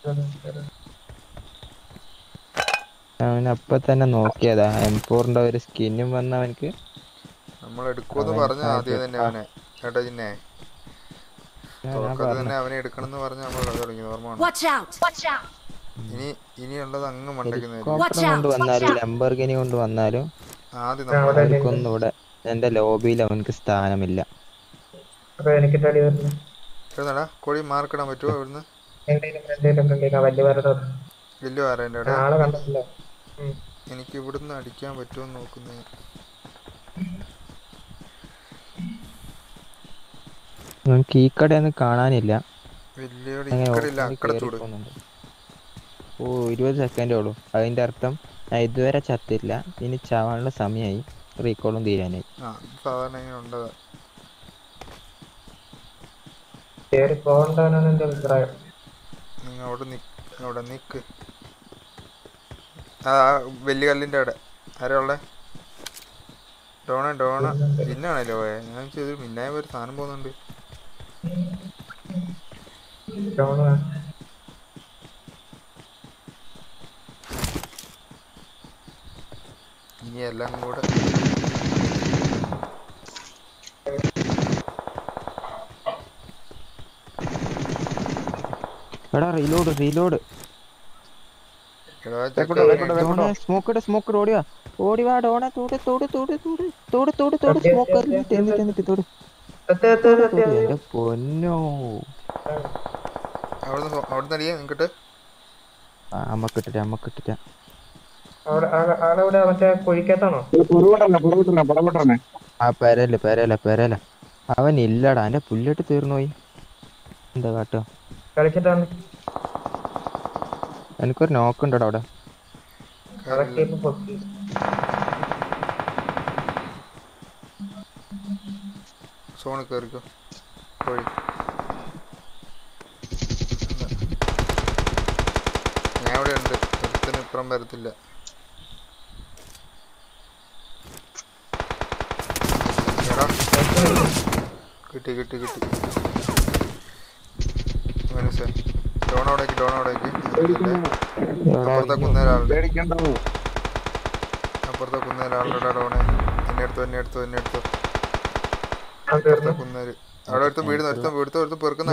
അവനപ്പൊ തന്നെ നോക്കിയതാ എം ഫോറിന്റെ ഒരു സ്കിന്നും വന്ന അവനക്ക്. നമ്മൾ എടുക്കുമെന്ന് പറഞ്ഞ ആദ്യം തന്നെ അവനെ കേട്ടോ ചിന്നെ തുറക്കത്ത് തന്നെ അവനെ എടുക്കണമെന്ന് പറഞ്ഞ നമ്മൾ തുടങ്ങി ഓർമ്മ. ഇനി ഇനിയുള്ളത് അങ്ങ് ഹെലികോപ്റ്റർ കൊണ്ട് വന്നാലും ലംബോർഗിനി കൊണ്ട് വന്നാലും ആദ്യം അവർക്കൊന്നും ഇവിടെ എന്റെ ലോബിയിൽ അവനക്ക് സ്ഥാനമില്ല. കോഴി മാർക്കിടാൻ പറ്റുമോ ഇവിടുന്ന്? വലിയ വേറെ എനിക്ക് ഇവിടുന്ന് അടിക്കാൻ പറ്റുമോ നോക്കുന്നത്. നമുക്ക് ഈ കടയൊന്നും കാണാനില്ല. ഓ ഇരുപത് സെക്കൻഡേ ഉള്ളൂ. അതിന്റെ അർത്ഥം ഞാൻ ഇതുവരെ ചത്തില്ല. ഇനി ചാവാനുള്ള സമയമായി. റീകോളും തീരാനായി. വലിയ കല്ലിന്റെ അവിടെ ആരാ ഉള്ളേ? ഡോണ ഡോണ പിന്നാണല്ലോ പോയെ. ഞാൻ ചെയ്തു മിന്നായ ഒരു സാധനം പോകുന്നുണ്ട്. ഇനി എല്ലാം കൂടെ എടാ റീലോഡ് റീലോഡ്. സ്മോക്കട് സ്മോക്കട് ഓടിവാ ഓടിവാ ഡോണ. തോട് തോട് തോട് തോട് തോട് തോട് തോട് സ്മോക്കർ എന്നിട്ട് എന്നിട്ട് തോട്. എന്റെ പൊന്നോ അമ്മക്കിട്ടിട്ട് അമ്മക്കിട്ടിട്ട ആ പെരല്ല പെരല്ല പെരല്ല. അവൻ ഇല്ലടാ. എന്റെ പുല്ലിട്ട് തീർന്നുപോയി. എന്താ കാട്ടോ? എനിക്കൊരു നോക്കുണ്ടോ അവിടെ? സോണ് കേറിക്കോ കോഴി. ഞാൻ ഇവിടെ ഉണ്ട്. ഒരുത്തനും ഇപ്പുറം വരത്തില്ല. കിട്ടി കിട്ടി കിട്ടി മനസ്സേ. ഡോണോടേക്ക് ഡോണോടേക്ക് അപ്പുറത്തെ കുന്നേലാളുണ്ട്. അപ്പുറത്തെ കുന്നേലാളുടെ ഡോണെ. എന്നെ എടുത്തു എന്നെ എടുത്തു എന്നെ എടുത്തു. അപ്പുറത്തെ കുന്നേല് അവിടെ ഒരുത്തും വീടുന്ന ഒരുത്തും വീടുത്ത ഒരുത്തും പെറുക്കുന്ന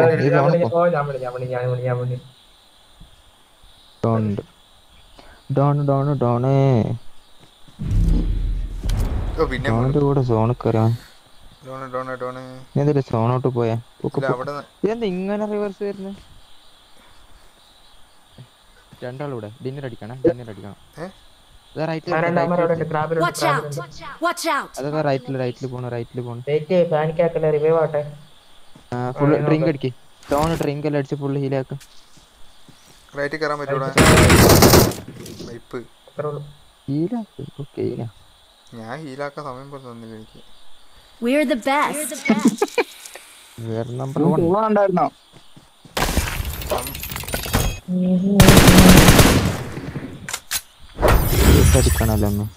പിന്നെ കൂടെ സോണ് കയറാൻ സോണോട്ട് പോയാ എന്താ ഇങ്ങനെ റിവേഴ്സ് വരുന്നത്? രണ്ടാളൂടെ ഡിന്നർ അടിക്കണം ഡിന്നർ അടിക്കണം. അതൊക്കെ റൈറ്റില് റൈറ്റില് പോണു റൈറ്റില് പോണു. ഫുള്ള് ഡ്രിങ്ക് അടിക്ക്. ഡോൺ ഡ്രിങ്ക് എല്ലാം അടിച്ച് ഫുള്ള് ഹീലാക്കും. റൈറ്റിൽ കയറാൻ പറ്റൂടാ. ഞാൻ ഹീലാക്കാൻ സമയം പോലും തന്നില്ല എനിക്ക്. We're the best. We're number one. ഉണ്ടായിരുന്നോ? അടിക്കണല്ലോ ഒന്ന്.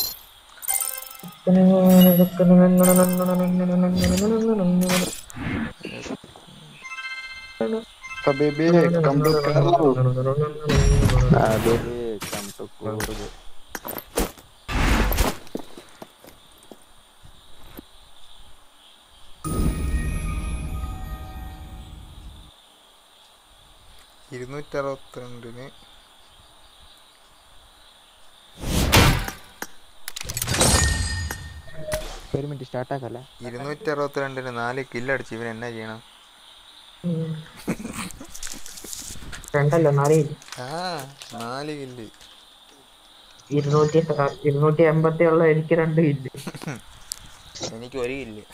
Baby, come to Kerala. Ah, baby, come to Kerala. ഇരുന്നൂറ്റി അറുപത്തിരണ്ടിന് ഒരു മിനിറ്റ് സ്റ്റാർട്ട് ആക്കല്ല. ഇരുന്നൂറ്റി അറുപത്തിരണ്ടിന് നാല് കില്ലടിച്ച് ഇവൻ എന്നാ ചെയ്യണം? ആ നാല് കില്ല്. ഇരുന്നൂറ്റി ഇരുന്നൂറ്റി എൺപത്തി ഉള്ള എനിക്ക് രണ്ട് കില്ല്. എനിക്ക് ഒരു കില്ല്.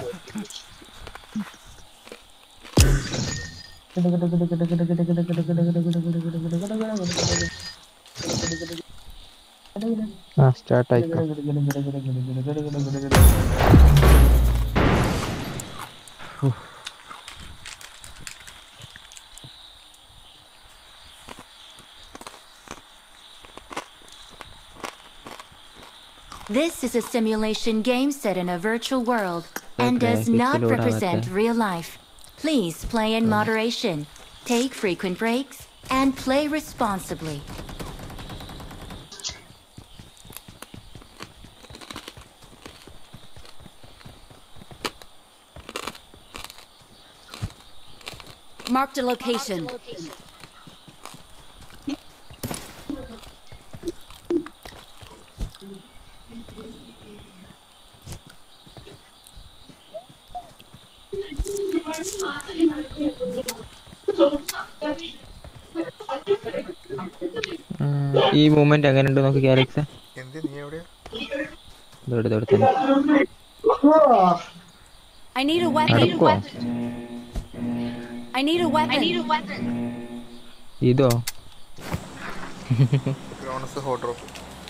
ആ സ്റ്റാർട്ട് ആയിക്കോ. This is a simulation game set in a virtual world and does not represent real life. Please play in moderation, take frequent breaks, and play responsibly. Marked a location. ഈ movement എങ്ങനെയുണ്ട് നോക്കി Galaxy. എന്ത് നീ എവിടെയാ? ഇതോടെ ഇതോടെ തന്നെ. I need a weapon. I need a weapon. I need a weapon. ഇതോ ഗ്രോണസ് ഹോട്ട് ഡ്രോപ്പ്.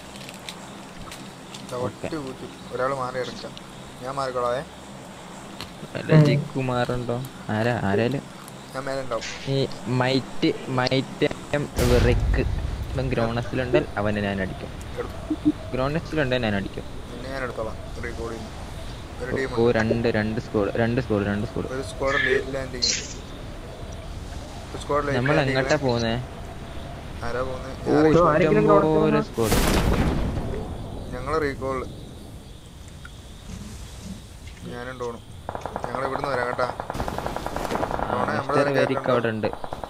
ഒരാള് മാറി എടുക്കാം. ഞാൻ മാറിക്കോളാവേ. കുമാറുണ്ടോ? ആരാ ആരായാലും ഞാൻ മേലെ ഉണ്ടാവും. ഈ മൈറ്റ് മൈറ്റ് റിക്ക് ഇപ്പം ഗ്രോണസിലുണ്ട്. അവനെ ഞാൻ അടിക്കും. ഗ്രോണസിലുണ്ട് ഞാൻ അടിക്കും. പിന്നെ ഞാൻ എടുത്തോളാം. റീകോർഡ് ചെയ്യുന്നു. ഒരു ടീം ഓ രണ്ട് രണ്ട് സ്കോഡ് രണ്ട് സ്കോഡ് രണ്ട് സ്കോഡ്. ഒരു സ്ക്വാഡ് ലേറ്റ് ലാൻഡിങ്. ഒരു സ്ക്വാഡ് ലേറ്റ്. നമ്മൾ എങ്ങോട്ടാ പോകുന്നേ? ആരാ പോകുന്നത്? ഒരു സ്കോഡ്. ഞങ്ങൾ റീകോൾ. ഞാനും ഡോണും. ഞങ്ങൾ ഇവിടുന്ന് വരാം കേട്ടാ. അവിടെ ഉണ്ട്.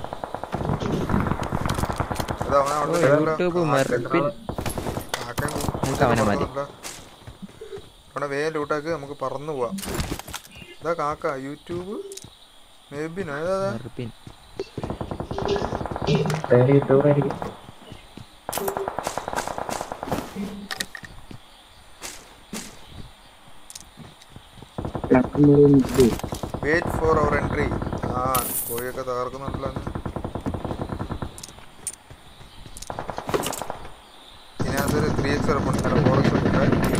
അവിടെ വേഗം ലൂട്ടാക്ക്. നമുക്ക് പറന്നു പോവാം. ഇതാ കാക്ക യൂട്യൂബ് മേബിനോ ഏതാ? വെയിറ്റ് ഫോർ അവർ എൻട്രി. ആ കോഴിയൊക്കെ തകർക്കുന്നുണ്ടല്ലോ. ഇതിനകത്തൊരു ത്രീ എക്സ് ഇറപ്പുണ്ട്. ഫോർ എക്സ് ഉണ്ട്.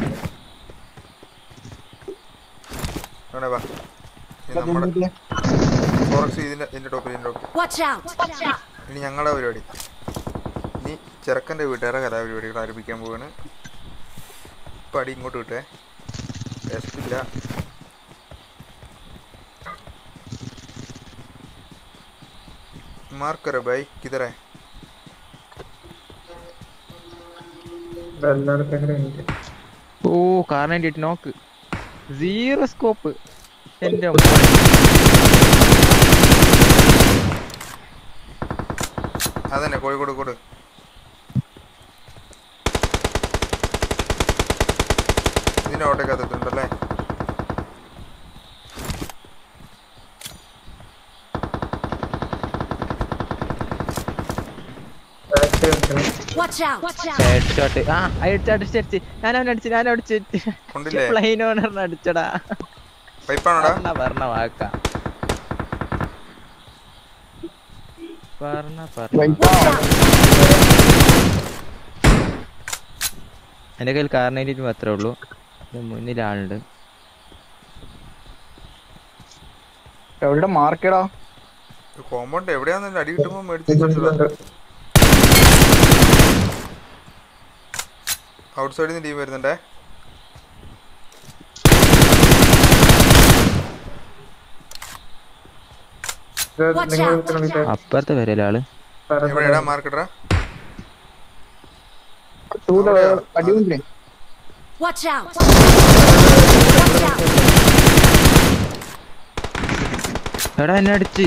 അവിടെ വാ. നമ്മുടെ ഫോർ എക്സ് ഇതിന്റെ ഇതിന്റെ ടോപ്പിൽ ഇതിന്റെ ടോപ്പിൽ. ഇനി ഞങ്ങളുടെ പരിപാടി. ഇനി ചെറുക്കൻ്റെ വീട്ടുകാരെ കലാപരിപാടികൾ ആരംഭിക്കാൻ പോവാണ്. ഇപ്പം അടി ഇങ്ങോട്ട് വിട്ടേ. ടെസ്റ്റില്ല. मार्क करो भाई किधर है? ओ car ninety knock zero scope എന്റെ അതന്നെ കോഴിക്കോട് കോട്. ഇതിന്റെ ഓട്ടക്കകത്തുണ്ടല്ലേ? ഹെഡ്ഷോട്ട്. ആ ഹെഡ്ഷോട്ട് അടിച്ച് ഞാൻ അവനെ അടിച്ച് ഞാൻ അടിച്ച് പ്ലെയിൻ ഓണറിനെ അടിച്ചടാ. പറഞ്ഞ പറഞ്ഞ വാക്ക പറഞ്ഞ പറഞ്ഞ എന്റെ കയ്യിൽ കാർണേറ്റ് മാത്രമേ ഉള്ളൂ. മുന്നിൽ ആളുണ്ട്. എവിടെ മാർക്കടാ? കോമ്പൗണ്ട് എവിടെയാന്ന് അടി കിട്ടുമ്പോ മേടിച്ചു. ഔട്ട് സൈഡിൽ നിന്ന് ടീം വരുന്നുണ്ടേ. അപ്പുറത്തെ വരല്ലേ ആള്? എവിടെയാ മാർക്കറ്റാ? എടാ എന്നെ അടിച്ച്.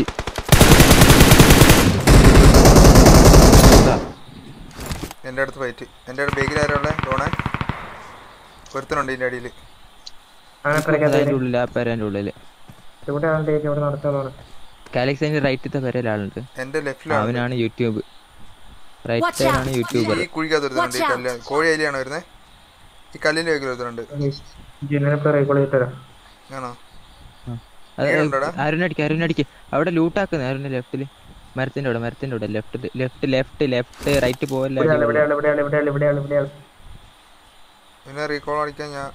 എൻ്റെ അടുത്ത് ഫൈറ്റ്. എൻ്റെ അടുത്ത് ബേക്കിൽ ആരാ ഉള്ളത്? ഡോണേ ഒരുത്തനുണ്ട് ഇതിൻ്റെ അടിയിൽ. ഉള്ളിൽ ആ പേരൻ്റെ ഉള്ളില് ഗാലക്സിന്റെ റൈറ്റത്തെ പേരല്ല ആളുണ്ട്. എൻ്റെ ലെഫ്റ്റിലാണ്. അവനാണ് യൂട്യൂബ്. റൈറ്റ് സൈഡാണ് യൂട്യൂബർ. ഈ കുഴിക്കകത്ത് ഒരുത്തനുണ്ട്. ഈ കല്ല് കോഴി അയിലാണ് വരുന്നത്. ഈ കല്ലിൻ്റെ ബേക്കിൽ ഒരുത്തനുണ്ട്. ആണോ? അരുണടിക്ക് അരുണടിക്ക്. അവിടെ ലൂട്ടാക്കുന്ന അരുണിന്റെ ലെഫ്റ്റില് മരത്തിന്റെ അവിടെ മരത്തിന്റെ അവിടെ left left left left right പോവല്ല. പിന്നെ റീകോൾ അടിക്കാൻ ഞാൻ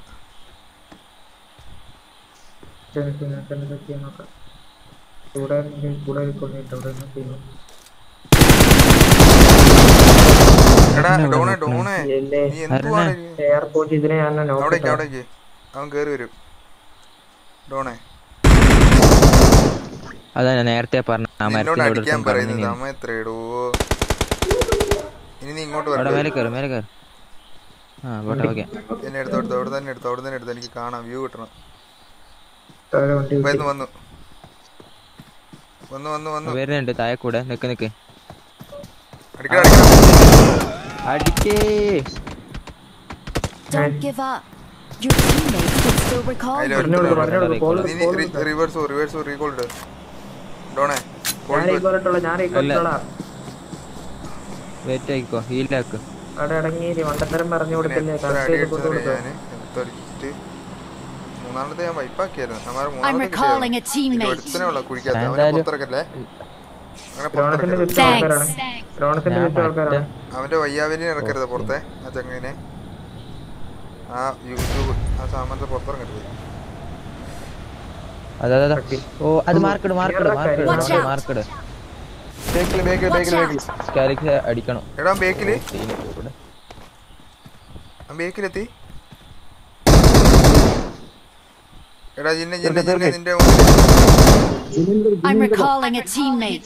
ഡോണേ ഡോണേ നീ എന്തുവാണ്? അവിടേക്ക് അവിടേക്ക് അവൻ കേറി വരും. ഡോണേ അതാ ഞാൻ നേരത്തെ പറഞ്ഞ ആ നിന്നോട് മരത്തിന്റെ അവിടെ അടിക്കാൻ ഒരുത്തൻ പറയുന്നത് കടന്നിങ്ങനെ. അമ്മ എത്രയിടൂ. ഇനി നീ ഇങ്ങോട്ട് അവിടെ വരട്ടെ. മേലെ കയറി മേലെ കയറി. ആ പോട്ടെ ഓക്കെ. എന്നെ എടുത്തോ എടുത്തോ അവിടെ തന്നെ എടുത്തോ അവിടെ തന്നെ എടുത്തോ. എനിക്ക് കാണാം, വ്യൂ കിട്ടണം. താഴെ വണ്ടി വന്നു വന്നു വന്നു വന്നു വന്നു വരുന്നുണ്ട് താഴെ കൂടെ. നിക്ക് നിക്ക് അടിക്കണം അടിക്കണം. അടിക്കേ. Don't give up. Your teammates can still recall അതിൽ you. പറഞ്ഞോളൂ പറഞ്ഞോളൂ കോൾ റിവേഴ്സോ റിവേഴ്സോ റീകോൾ ഇട് ഡോണേ. ഞാൻ റീകോളിട്ടുള്ള ഞാൻ റീകോളിട്ടുള്ള വെയിറ്റ് ആയിക്കോ ഹീലാക്ക്. അവിടെ ഇറങ്ങി വണ്ടത്തരം പറഞ്ഞു കൊടുക്കില്ലേ എത്ര അടി അടിച്ചത് ഞാൻ എടുത്തടിച്ചിട്ട് മൂന്നാമത്തെ ഞാൻ വൈപ്പാക്കിയായിരുന്നു. I'm recalling a teammate. ഒരുത്തനെയുള്ള കുഴിക്കാത്ത അവനെ പുറത്തിറക്കല്ലേ. അങ്ങനെ ദ്രോണത്തിന്റെ പുറത്തിറക്കരുത്. ചുറ്റും ആൾക്കാരാണ് ദ്രോണത്തിന്റെ ചുറ്റും ആൾക്കാരാണ് അവന്റെ വയ്യാവലിനെ ഇറക്കരുത് പുറത്തെ. ആ ചങ്ങനെ ആ യൂട്യൂബ് ആ സാമാനത്തെ പുറത്തിറങ്ങരുത്. അതെ അതെ ഓ അത് മാർക്കിട് മാർക്കിട് മാർക്കിട് മാർക്കിട്. ബേക്കില് ബേക്കില് ബേക്കില് ബേക്കില് സ്കാലിക്സ് അടിക്കണം. എടാ ബേക്കില് ബേക്കിലെത്തി. എടാ ജിന്നെ ജിന്നെ ജിന്നെ നിന്റെ I'm recalling a teammate.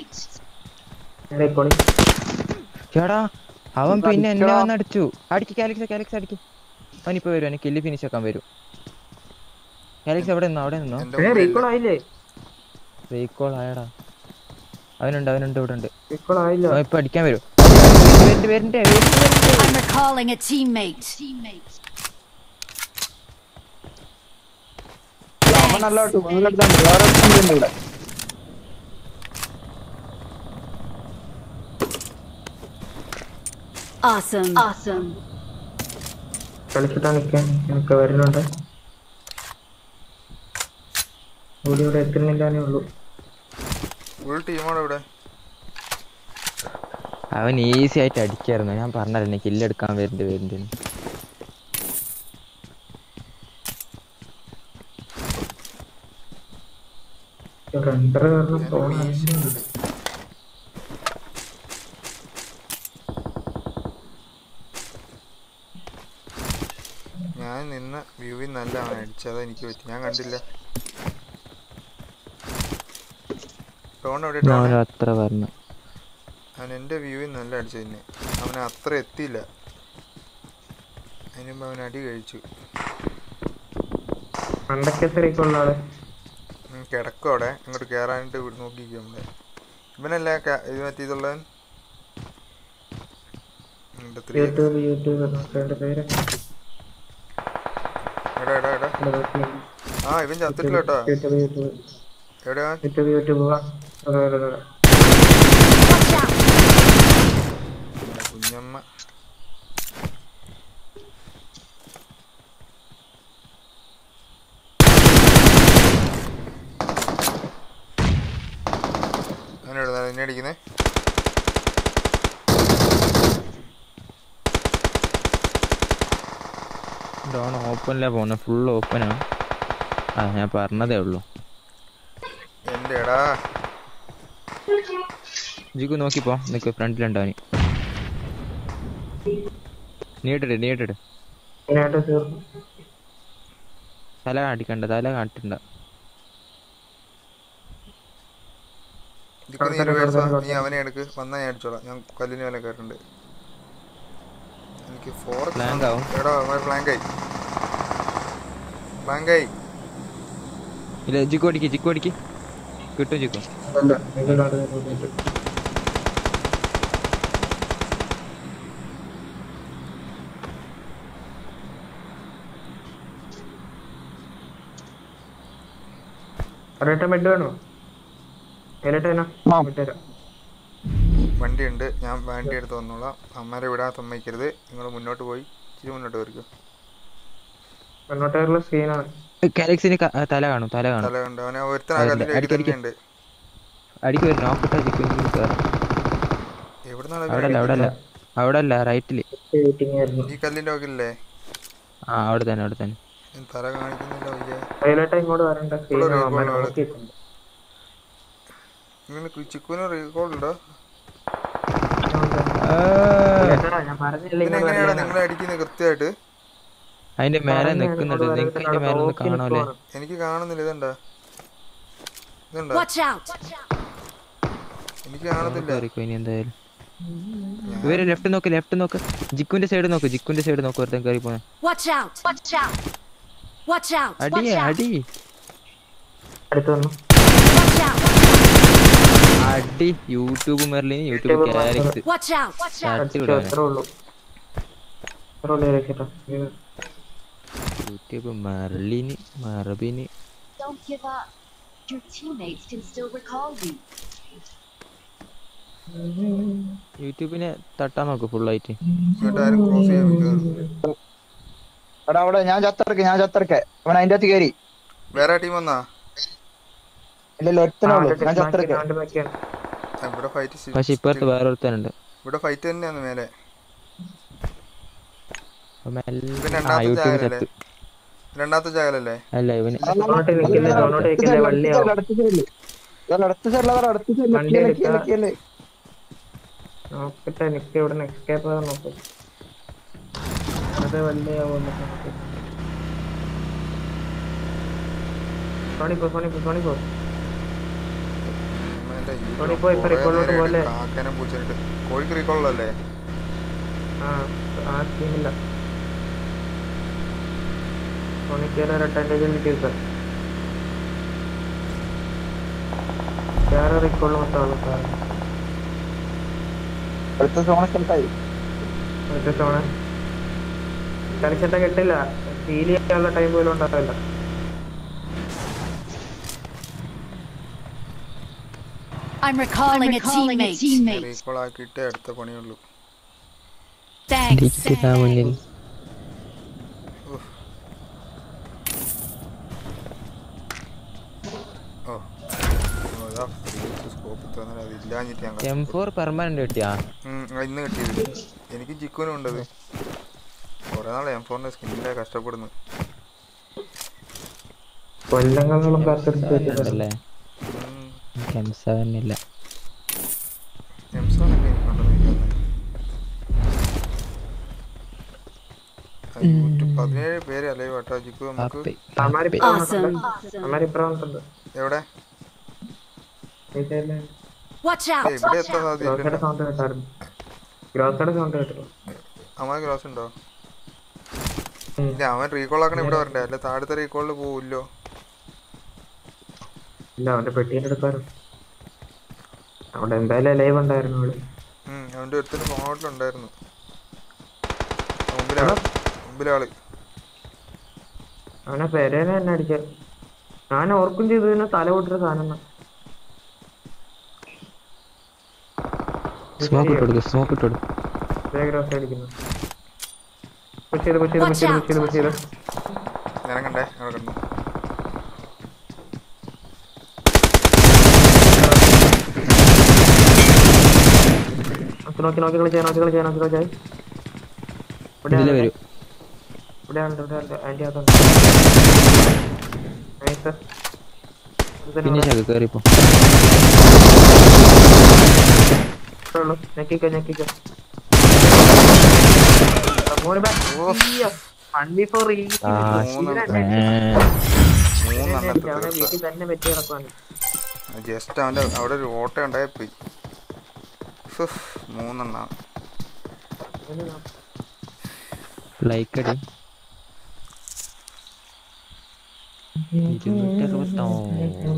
ചേടാ അവൻ പിന്നെ എന്നെ വന്ന് അടിച്ചു. അടിക്ക് കാലിക്സ് കാലിക്സ് അടിക്ക്. അവനിപ്പോ വരും. എനിക്ക് കില്ല് ഫിനിഷ് ആക്കാൻ വരും. കാലിക്സ് അവിടെ നിന്നോ അവിടെ നിന്നോ. റീകോൾ ആയില്ലേ? റീകോൾ ആയടാ. അവനുണ്ട് അവനുണ്ട് ഇവിടെ ഉണ്ട്. റീകോൾ ആയില്ല. അവൻ ഇപ്പൊ അടിക്കാൻ വരും. വരണ്ട് വരണ്ട് I'm recalling a teammate. Awesome. Awesome. കളിച്ചിട്ടാ നിൽക്കാൻ എനിക്ക് വരുന്നുണ്ട്. ഓടി ഇവിടെ എത്തുന്നില്ലാന്നേ ഉള്ളൂ. ഫുൾ ടീമോടെ ഇവിടെ. അവൻ ഈസി ആയിട്ട് അടിക്കായിരുന്നു. ഞാൻ പറഞ്ഞല്ലോ എനിക്ക് കില്ലെടുക്കാൻ വരുന്നുണ്ട് വരുന്നുണ്ട്. രണ്ടര കാരണം പോകണം. ഞാൻ നിന്ന വ്യൂവിൽ നല്ല അവൻ അടിച്ചത് എനിക്ക് പറ്റി. ഞാൻ കണ്ടില്ല. ടോൺ എവിടെ ടോൺ? അത്ര പറഞ്ഞു. അവൻ എൻ്റെ വ്യൂവിൽ നല്ല അടിച്ചു. തന്നെ അവന് അത്ര എത്തിയില്ല. അതിന് മുമ്പ് അവൻ അടി കഴിച്ചു. പണ്ടൊക്കെ റീകോൾ ആളെ കിടക്കും അവിടെ. അങ്ങോട്ട് കയറാനായിട്ട് നോക്കിയിരിക്കും നമ്മളെ. ഇവനല്ല ഇത് മറ്റേ ഇതുള്ളവൻ. യൂട്യൂബ് യൂട്യൂബ് പേര് എടാ എടാ എടാ ആ ഇവൻ ചത്തിട്ടില്ല കേട്ടോ. യൂട്യൂബ് യൂട്യൂബ് എവിടെയാ യൂട്യൂബ് യൂട്യൂബ് കുഞ്ഞമ്മ. അവനെവിടെ എന്നെ അടിക്കുന്നേ? ഡോൺ ഓപ്പണിലാ പോണ. ഫുൾ ഓപ്പനാ. ആ ഞാൻ പറഞ്ഞതേ ഉള്ളൂ. എന്റെ എടാ ജിക്കു നോക്കിപ്പോ നിക്ക് ഫ്രണ്ടിലുണ്ടാവനി. നീട്ടിട് നീട്ടിട്. തല കാട്ടിക്കണ്ട തല കാട്ടിണ്ട. നീ അവനെ എടുക്ക്. വന്നാ ഞാൻ അടിച്ചോളാം. ഞാൻ കല്ലിന് മേലെ കയറുന്നുണ്ട്. എനിക്ക് ഫോർ ഫ്ലാങ്ക് ആവും. എടാ ഫ്ലാങ്കായി ഫ്ലാങ്കായി. ഇല്ല ജിക്കു അടിക്ക് ജിക്കു അടിക്ക്. കിട്ടും ജിക്കു. ബെഡ് വേണോ? വണ്ടി ഉണ്ട്. ഞാൻ വണ്ടി എടുത്ത് വന്നോളാം. അമ്മരെ വിടാൻ സമ്മതിക്കരുത്. നിങ്ങൾ മുന്നോട്ട് പോയി ഇച്ചിരി മുന്നോട്ട് വരിക. മുന്നോട്ടുള്ള സീനാണ്. കാലക്സിന് തല കാണും തല കാണും. തല കണ്ട് അവനെ ഒരുത്തൻ ആ കല്ലിൽ തന്നെയുണ്ട്. അടിക്ക് വരും. നോക്കിട്ടോ ജിക്കു. എവിടുന്നാണ്? അവിടെ അല്ല അവിടെ അല്ല അവിടെ അല്ല റൈറ്റില്. ഈ കല്ലിന്റെ വക്കില്ലേ? ആ അവിടെ തന്നെ അവിടെ തന്നെ. തല കാണിക്കുന്നില്ല. ചിക്കുവിന് റീകോൾ ഉണ്ടോ? എങ്ങനെയാണ് നിങ്ങളെ അടിക്കുന്നത് കൃത്യമായിട്ട്? അതിന്റെ മേലെ നിക്കുന്നുണ്ട്. നിങ്ങൾക്ക് അതിന്റെ മേലെ ഒന്ന് കാണാല്ലേ? എനിക്ക് കാണുന്നില്ല. ഇതെന്താ ഇതുണ്ടോ? Watch out! എനിക്ക് കാണത്തില്ല. ഇനി എന്തായാലും ഇവര് ലെഫ്റ്റ് നോക്ക് ലെഫ്റ്റ് നോക്ക് ജിക്കുന്റെ സൈഡ് നോക്ക് ജിക്കുന്റെ സൈഡ് നോക്ക് ഒരുത്തൻ കയറി പോണേ. Watch out! Watch out! Watch out! അടി അടി അടുത്ത് വന്നു. Watch out! അടി യൂട്യൂബ് മെർലിന് YouTube character Watch out! Watch out! Chat വിടാണ് അത്രേ ഉള്ളൂ. അത്രേ ഉള്ളൂ രക്ഷട്ടാ. യൂട്യൂബ് മെർലിന് മറബിന്. Don't give up. Your teammates can still recall you. യൂട്യൂബിനെ തട്ടാൻ നോക്ക് ഫുള്ളായിട്ട്. ഇങ്ങോട്ടാരും ക്രോസ് ചെയ്യാൻ പറ്റുമോ? എടാ അവിടെ ഞാൻ ചത്തറക്കെ ഞാൻ ചത്തറക്കെ അവൻ അതിന്റെ അകത്ത് കയറി. വേറെ ടീം വന്നാ? ഇല്ലല്ലോ ഒറ്റനേ ഉള്ളൂ ഞാൻ ചത്തറക്കെ. ഇവിടെ ഫൈറ്റ്. പക്ഷെ ഇപ്പുറത്ത് വേറെ ഒരുത്തനുണ്ട്. ഇവിടെ ഫൈറ്റ് തന്നെയാണ് മേലെ. യൂട്യൂബ് ചത്ത്. രണ്ടാമത്തെ ജാഗലല്ലേ? അല്ല ഇവന് നോക്കട്ടെ നിക്ക് ഇവിടെ എസ്കേപ്പ് ആകാൻ നോക്ക്. അത് വല്യാവുന്നു. സോണിപ്പോ സോണിപ്പോ സോണിപ്പോ സോണിപ്പോ ഇപ്പൊ റീകോളിലോട്ട് പോലെ. കോഴിക്ക് റീകോളല്ലേ? ആ ആ ടീമില്ല. സോണിക്ക് ഒരു അഡ്വാൻറ്റേജ് കിട്ടിയത് വേറെ റീകോളിൽ മൊത്തം ആൾക്കാർ. അടുത്ത സോണ സ്ഥലത്തായി. അടുത്ത സോണ കളിച്ചിട്ട കിട്ടില്ല. ഫീൽ ചെയ്യാനുള്ള ടൈം പോലും ഉണ്ടാവില്ല. I'm recalling a teammate. Recall ആക്കിയിട്ടേ അടുത്ത പണിയുള്ളൂ. Thanks. മുന്നിൽ എം ഫോർ പെർമനന്റ് കിട്ടിയാ? ഇന്ന് കിട്ടിയത്. എനിക്ക് ജിക്കുനും ഉണ്ടത്. കൊറേ നാളെ എം ഫോറിന്റെ സ്കിന്നിലെ കഷ്ടപ്പെടുന്നു. കൊല്ലങ്ങളും കാത്തിരിക്കല്ലേ. എം സെവൻ ഇല്ല. എം സെവൻ ഒക്കെ എനിക്ക് പതിനേഴ് പേര് അല്ലേ കേട്ടോ ജിക്കു. നമുക്ക് എവിടെ ഇവിടെ എത്താൻ സാധ്യത? അവൻ ഗ്രോസ് ഉണ്ടോ? ഇല്ല അവൻ റീകോൾ ആക്കണ ഇവിടെ വരണ്ടേ? അല്ലെ താഴത്തെ റീകോളിൽ പോവില്ലോ. ഇല്ല അവന്റെ പെട്ടീന്റെ എടുക്കാറ് അവിടെ എന്തായാലും ലൈവ് ഉണ്ടായിരുന്നു. അവന്റെ ഒരുത്തിന് ഫോണിലുണ്ടായിരുന്നു. മുമ്പിലാള് മുമ്പിലാള് അവനെ പെരേനെ തന്നെ അടിച്ച. ഞാൻ ഓർക്കും ചെയ്തു പിന്നെ തല പൊട്ടിട്ട് സാധനം. സ്മോക്ക് ഇട്ടെടുക്ക് സ്മോക്ക് ഇട്ടെടുക്ക്. അടിക്കുന്നു. പുഷ് ചെയ്ത് പുഷ് ചെയ്ത് പുഷ് ചെയ്ത് പുഷ് ചെയ്ത് പുഷ് ചെയ്ത് ഇറങ്ങണ്ടേ? അവിടെ കണ്ടു. നോക്കി നോക്കി കളിച്ചാൽ നോക്കി കളിച്ചാൽ നോക്കി കളിച്ചാൽ ഇവിടെ വരും. ഇവിടെ ഉണ്ട് ഇവിടെ ഉണ്ട് അതിന്റെ അകത്തുണ്ട്. ഫിനിഷ് ആക്കി കേറിപ്പോ. ഞെക്കിക്കോ ഞെക്കിക്കോ. വീട്ടിൽ തന്നെ പറ്റി കിടക്കുവാണ്. ജസ്റ്റ് അവന്റെ അവിടെ ഒരു ഓട്ടം ഉണ്ടായിപ്പോയി. മൂന്നെണ്ണ ലൈക്ക് അടി. ഇരുന്നൂറ്റി അറുപത്തി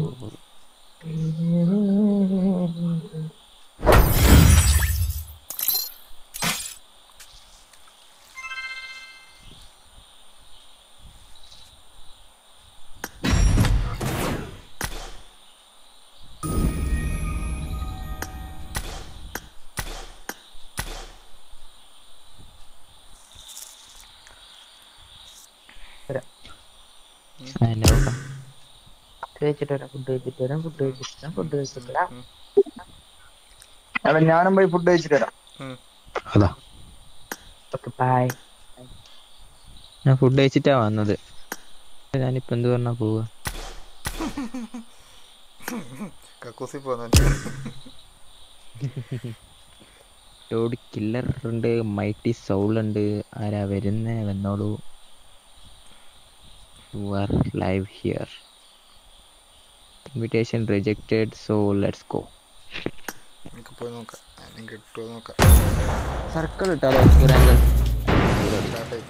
ഞാനും പോയി ഫുഡ് കഴിച്ചിട്ട് വരാം. അതാ ഞാൻ ഫുഡ് കഴിച്ചിട്ടാ വന്നത്. ഞാനിപ്പോ എന്ത് പറഞ്ഞാ പോവാ? ലോഡ് കില്ലർ ഉണ്ട്, മൈറ്റി സൗൾ ഉണ്ട്. ആരാ വരുന്നേ? വന്നോളൂ. You are live here. Invitation rejected, so let's go. നമുക്ക് പോയി നോക്കാം. അതിന് കിട്ടുമോ നോക്കാം. സർക്കിൾ ഇട്ടാലോ റാങ്ക് സ്റ്റാർട്ടായി.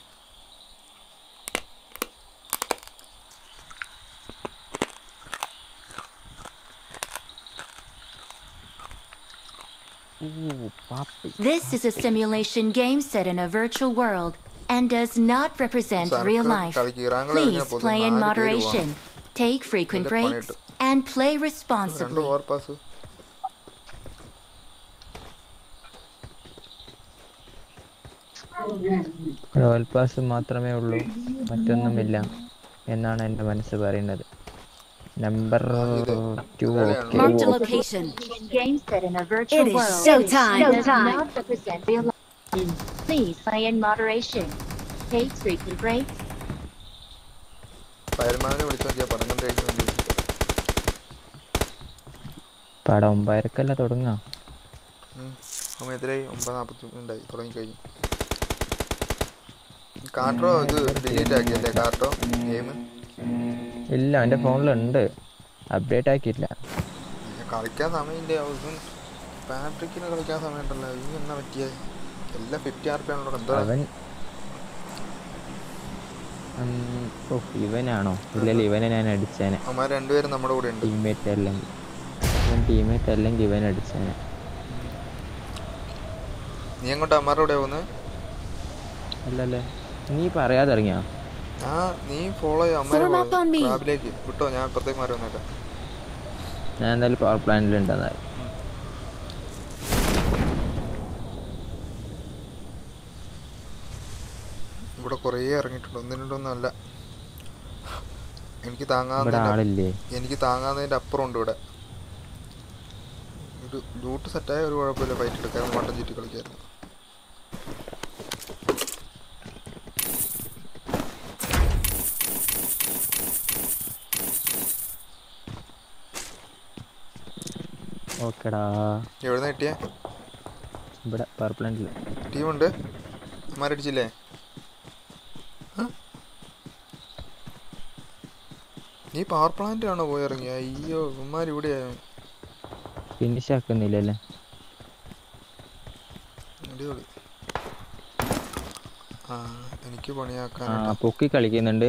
Ooh, puppy. This is a simulation game set in a virtual world and does not represent real life. Please play in moderation, take frequent breaks, and play responsibly. Royal pass മാത്രമേ ഉള്ളൂ, മറ്റൊന്നുമില്ല എന്നാണ് എൻ്റെ മനസ്സ് പറയുന്നത്. Number two. Marked a location. Game set in a virtual It is world. showtime. Does not represent real life. Please play in moderation. Take frequent breaks. ഫയർമാനെ വിളിച്ചു നോക്കിയാ പടം കണ്ടു വേണ്ടി. പടം ഒമ്പതരക്കല്ല തുടങ്ങാം. സമയത്തിലായി ഒമ്പത് നാൽപ്പത്തി ഉണ്ടായി തുടങ്ങിക്കഴിഞ്ഞു. കാർട്ടോ ഇത് ഡിലീറ്റ് ആക്കിയല്ലേ കാർട്ടോ ഗെയിം? ഇല്ല, എൻ്റെ ഫോണിലുണ്ട്, അപ്ഡേറ്റ് ആക്കിയില്ല. കളിക്കാൻ സമയമില്ല. പാട്രിക്കിന് കളിക്കാൻ സമയമുണ്ടല്ലോ. ഇനി എന്നാ പറ്റിയ എല്ലാം ഫിഫ്റ്റി ആർ പി ആണല്ലോ. എന്താ അവൻ ഇവനാണോ? ഇല്ലല്ലോ, ഇവനെ ഞാൻ അടിച്ചേനെ. അവന്മാർ രണ്ടുപേരും നമ്മുടെ കൂടെ ഉണ്ട്. ടീമേറ്റ് അല്ലെങ്കിൽ ഇവൻ ടീമേറ്റ് അല്ലെങ്കിൽ ഇവൻ അടിച്ചേനെ. നീ അങ്ങോട്ട് അമ്മാരുടെ കൂടെ പോകുന്നത്? അല്ലല്ലേ, നീ പറയാതെ ഇറങ്ങിയാ? ആ നീ ഫോളോ ചെയ്യും അമ്മാരെ ക്ലാബിലേക്ക് വിട്ടോ. ഞാൻ ഇപ്പുറത്തേക്ക് മാറി വന്നേക്കാം. ഞാൻ എന്തായാലും പവർ പ്ലാന്റിലുണ്ടെന്നാൽ. ഇവിടെ കുറേ ഇറങ്ങിയിട്ടുണ്ട്. ഒന്നിനൊന്നും അല്ല, എനിക്ക് താങ്ങാൻ ആളില്ലേ? എനിക്ക് താങ്ങാന്നതിൻ്റെ അപ്പുറം ഉണ്ട് ഇവിടെ. ഒരു ലൂട്ട് സെറ്റായ ഒരു കുഴപ്പമില്ല. ഫൈറ്റ് എടുക്കാൻ വട്ടം ചുറ്റി കളിക്കായിരുന്നു. ഓക്കെടാ. എവിടുന്ന് കിട്ടിയേ? ഇവിടെ പവർ പ്ലാന്റിൽ ടീമുണ്ട്. അമ്മാരടിച്ചില്ലേ? നീ പവർ പ്ലാന്റ് ആണോ പോയി ഇറങ്ങിയ? അയ്യോ, ഉമ്മാർ ഇവിടെയാ. ഫിനിഷ് ആക്കുന്നില്ലല്ലേ? അടിപൊളി. ആ എനിക്ക് പണിയാക്കാൻ പൊക്കി കളിക്കുന്നുണ്ട്.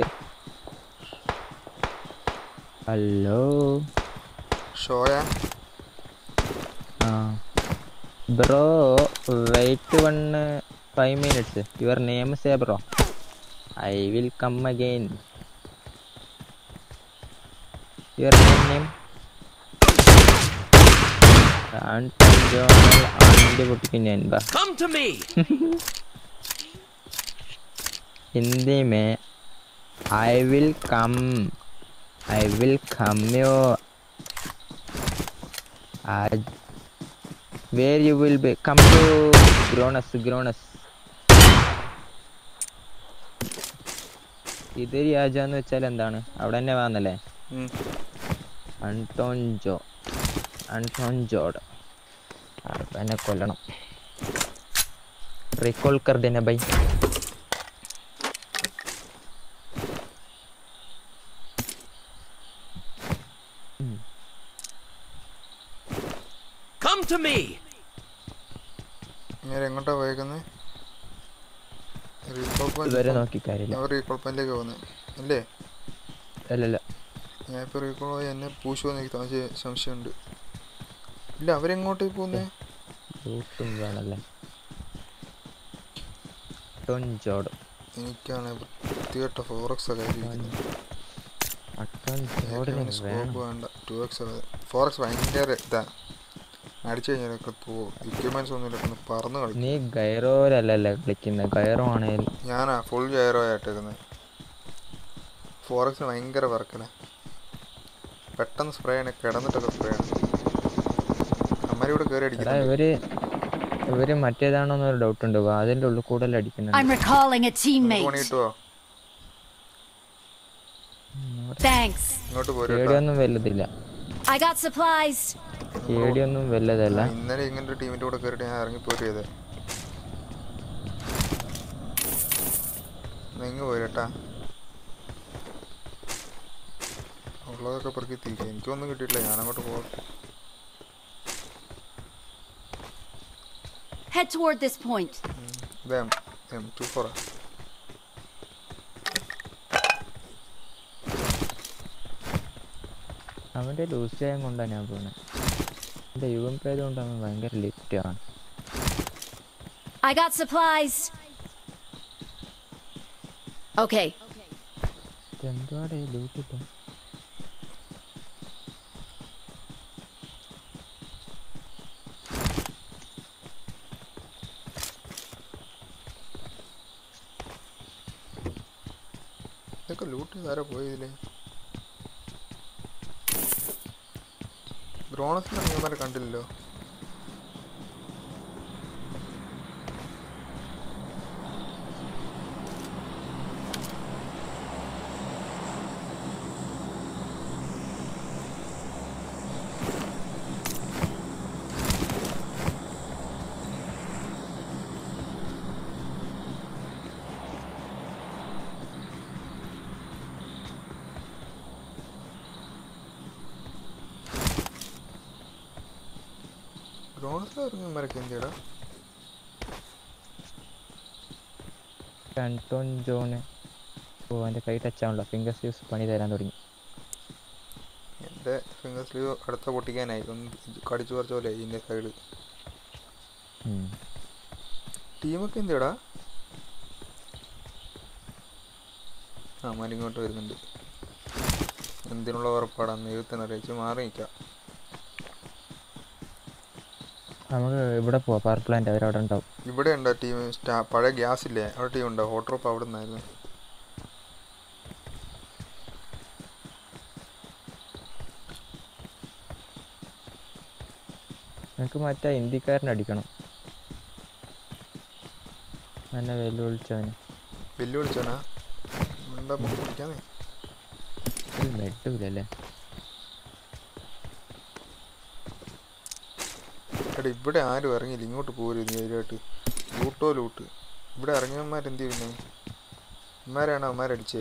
ഹലോ ഷോയാ? ആ bro, wait one five minutes. Your name say bro, I will come again. Your name? ആൻ്റെ പൊട്ടിക്ക് ഞാൻ ഹിന്ദി മേ I will come, I will come yo. Where you will be? Come to Gronus, Gronus. ഇത് രാജാന്ന് വെച്ചാൽ എന്താണ്? അവിടെ തന്നെ വന്നല്ലേ? അണ്ടോൺ ജോ, അണ്ടോൺ ജോഡ്. എന്നെ കൊല്ലണം. റീകോൾ കർ ദേന ബൈ. Come to me. ഞാൻ എങ്ങോട്ടാ പോയേക്കുന്നത്? ഇതുവരെ നോക്കി കാര്യമില്ല. റീകോൾ പോയിന്റിലേക്ക് പോകുന്നത് അല്ലേ? അല്ലല്ല, ഞാൻ ഇപ്പോൾ റീകോൾ പോയി എന്നെ പൂശുമെന്ന് എനിക്ക് സംശയമുണ്ട്. ഇല്ല, അവരെങ്ങോട്ടേക്ക് പോകുന്നേ? വേണല്ലേ? എനിക്കാണ് വൃത്തികെട്ട ഫോർ എക്സ് ഒക്കെ സ്കോപ്പ് വേണ്ട. ടു എക്സ് ഫോർ എക്സ് ഭയങ്കര ഇതാ. അടിച്ചു കഴിഞ്ഞാൽ ഇക്വിപ്മെന്റ്സ് ഒന്നും ഇല്ല, പറന്ന് കളിക്കും. നീ ഗൈറോയിലല്ലേ കളിക്കുന്നത്? ഗൈറോ ആണെങ്കിൽ ഞാനാ ഫുൾ ഗൈറോ ആയിട്ടേക്കുന്നത്. ഫോർ എക്സ് ഭയങ്കര വർക്കല. പെട്ടെന്ന് സ്പ്രേ ആണ്, കിടന്നിട്ടൊക്കെ സ്പ്രേ ആണ്. അമ്മ ഇവിടെ കയറി അടിക്കുന്നത്. ഇവര് ഇവര് മറ്റേതാണോന്നൊരു ഡൗട്ട് ഉണ്ട്. അതിന്റെ ഉള്ളിൽ കൂടുതൽ അടിക്കുന്നുണ്ട്. പേടിയൊന്നും വലുതില്ല. പേടിയൊന്നും വലുതല്ല. ഇന്നലെ ഇങ്ങനൊരു ടീമിന്റെ കൂടെ കയറിയിട്ട് ഞാൻ ഇറങ്ങിപ്പോയി ചെയ്തേ. നിങ്ങൾ പോയി കേട്ടാ. ഉള്ളതൊക്കെ പെറുക്കി തിരിക്കുക. എനിക്കൊന്നും കിട്ടിയിട്ടില്ല, ഞാനങ്ങോട്ട് പോകാം. Head toward this point. ഇത് എം എം ടു ഫോറാ. അവൻ്റെ ലൂസ് ചെയ്യാൻ കൊണ്ടാണ് ഞാൻ പോകുന്നത്. എൻ്റെ യു എം പി ആയതുകൊണ്ട് അവൻ ഭയങ്കര ലിഫ്റ്റ് ആണ്. I got supplies. Okay. എന്തുവാടേ ലൂട്ടിട്ട്? ഇതൊക്കെ ലൂട്ട് ചെയ്താരാ പോയതില്ലേ? ദ്രോണസിന്റെ അനിയന്മാരെ കണ്ടില്ലല്ലോ. ആന്റോൺ ജോണ് ഓ എൻ്റെ കൈ ടച്ചാണല്ലോ. ഫിംഗർ സ്ലീവ്സ് പണി തരാൻ തുടങ്ങി. എൻ്റെ ഫിംഗർ സ്ലീവ് അടുത്ത പൊട്ടിക്കാനായി. ഒന്ന് കടിച്ചു പറിച്ച പോലെ ഇതിൻ്റെ സൈഡ്. ടീമൊക്കെ എന്തിടാ? ആ മരിങ്ങോട്ട് വരുന്നുണ്ട്. എന്തിനുള്ള ഉറപ്പാടാന്ന് എഴുത്തുന്ന അറിയിച്ച് മാറി നിൽക്കാം. നമുക്ക് ഇവിടെ പോവാം. പവർ പ്ലാന്റ് അവരവിടെ ഉണ്ടാവും. ഇവിടെ ഉണ്ടോ ടീം? സ്റ്റാ പഴയ ഗ്യാസ് ഇല്ലേ അവിടെ ടീം ഉണ്ടോ? ഹോട്ട് ഡ്രോപ്പ് അവിടെ നിന്നായിരുന്നു. എനിക്ക് മറ്റേ ഹിന്ദിക്കാരനെ അടിക്കണം. എന്നെ വെല്ലുവിളിച്ചവന്. വെല്ലുവിളിച്ചവനാ? പിടിക്കാന്നേ. മെഡില്ലല്ലേ? എടാ ഇവിടെ ആരും ഇറങ്ങിയില്ല. ഇങ്ങോട്ട് പോരും നേരിട്ട്. ലൂട്ടോ ലൂട്ട്. ഇവിടെ ഇറങ്ങിയവന്മാരെന്ത് പിന്നെ? ഇമാരാണോ അവന്മാരടിച്ചേ?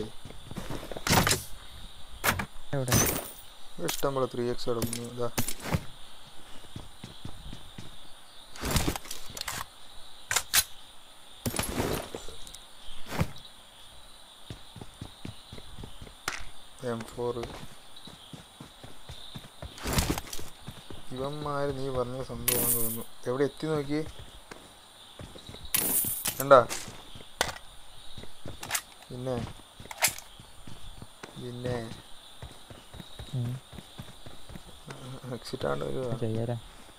ഇഷ്ടം പോലെ ത്രീ എക്സ് കിടക്കുന്നു. ഇതാ എം ഫോർ. ഇവന്മാര് നീ പറഞ്ഞ സംഭവമാണെന്ന് തോന്നുന്നു. എവിടെ എത്തി നോക്കി കണ്ടാ? പിന്നെ പിന്നെ എക്സിറ്റാണ്ട് ഒരു ചെയ്യാരാ.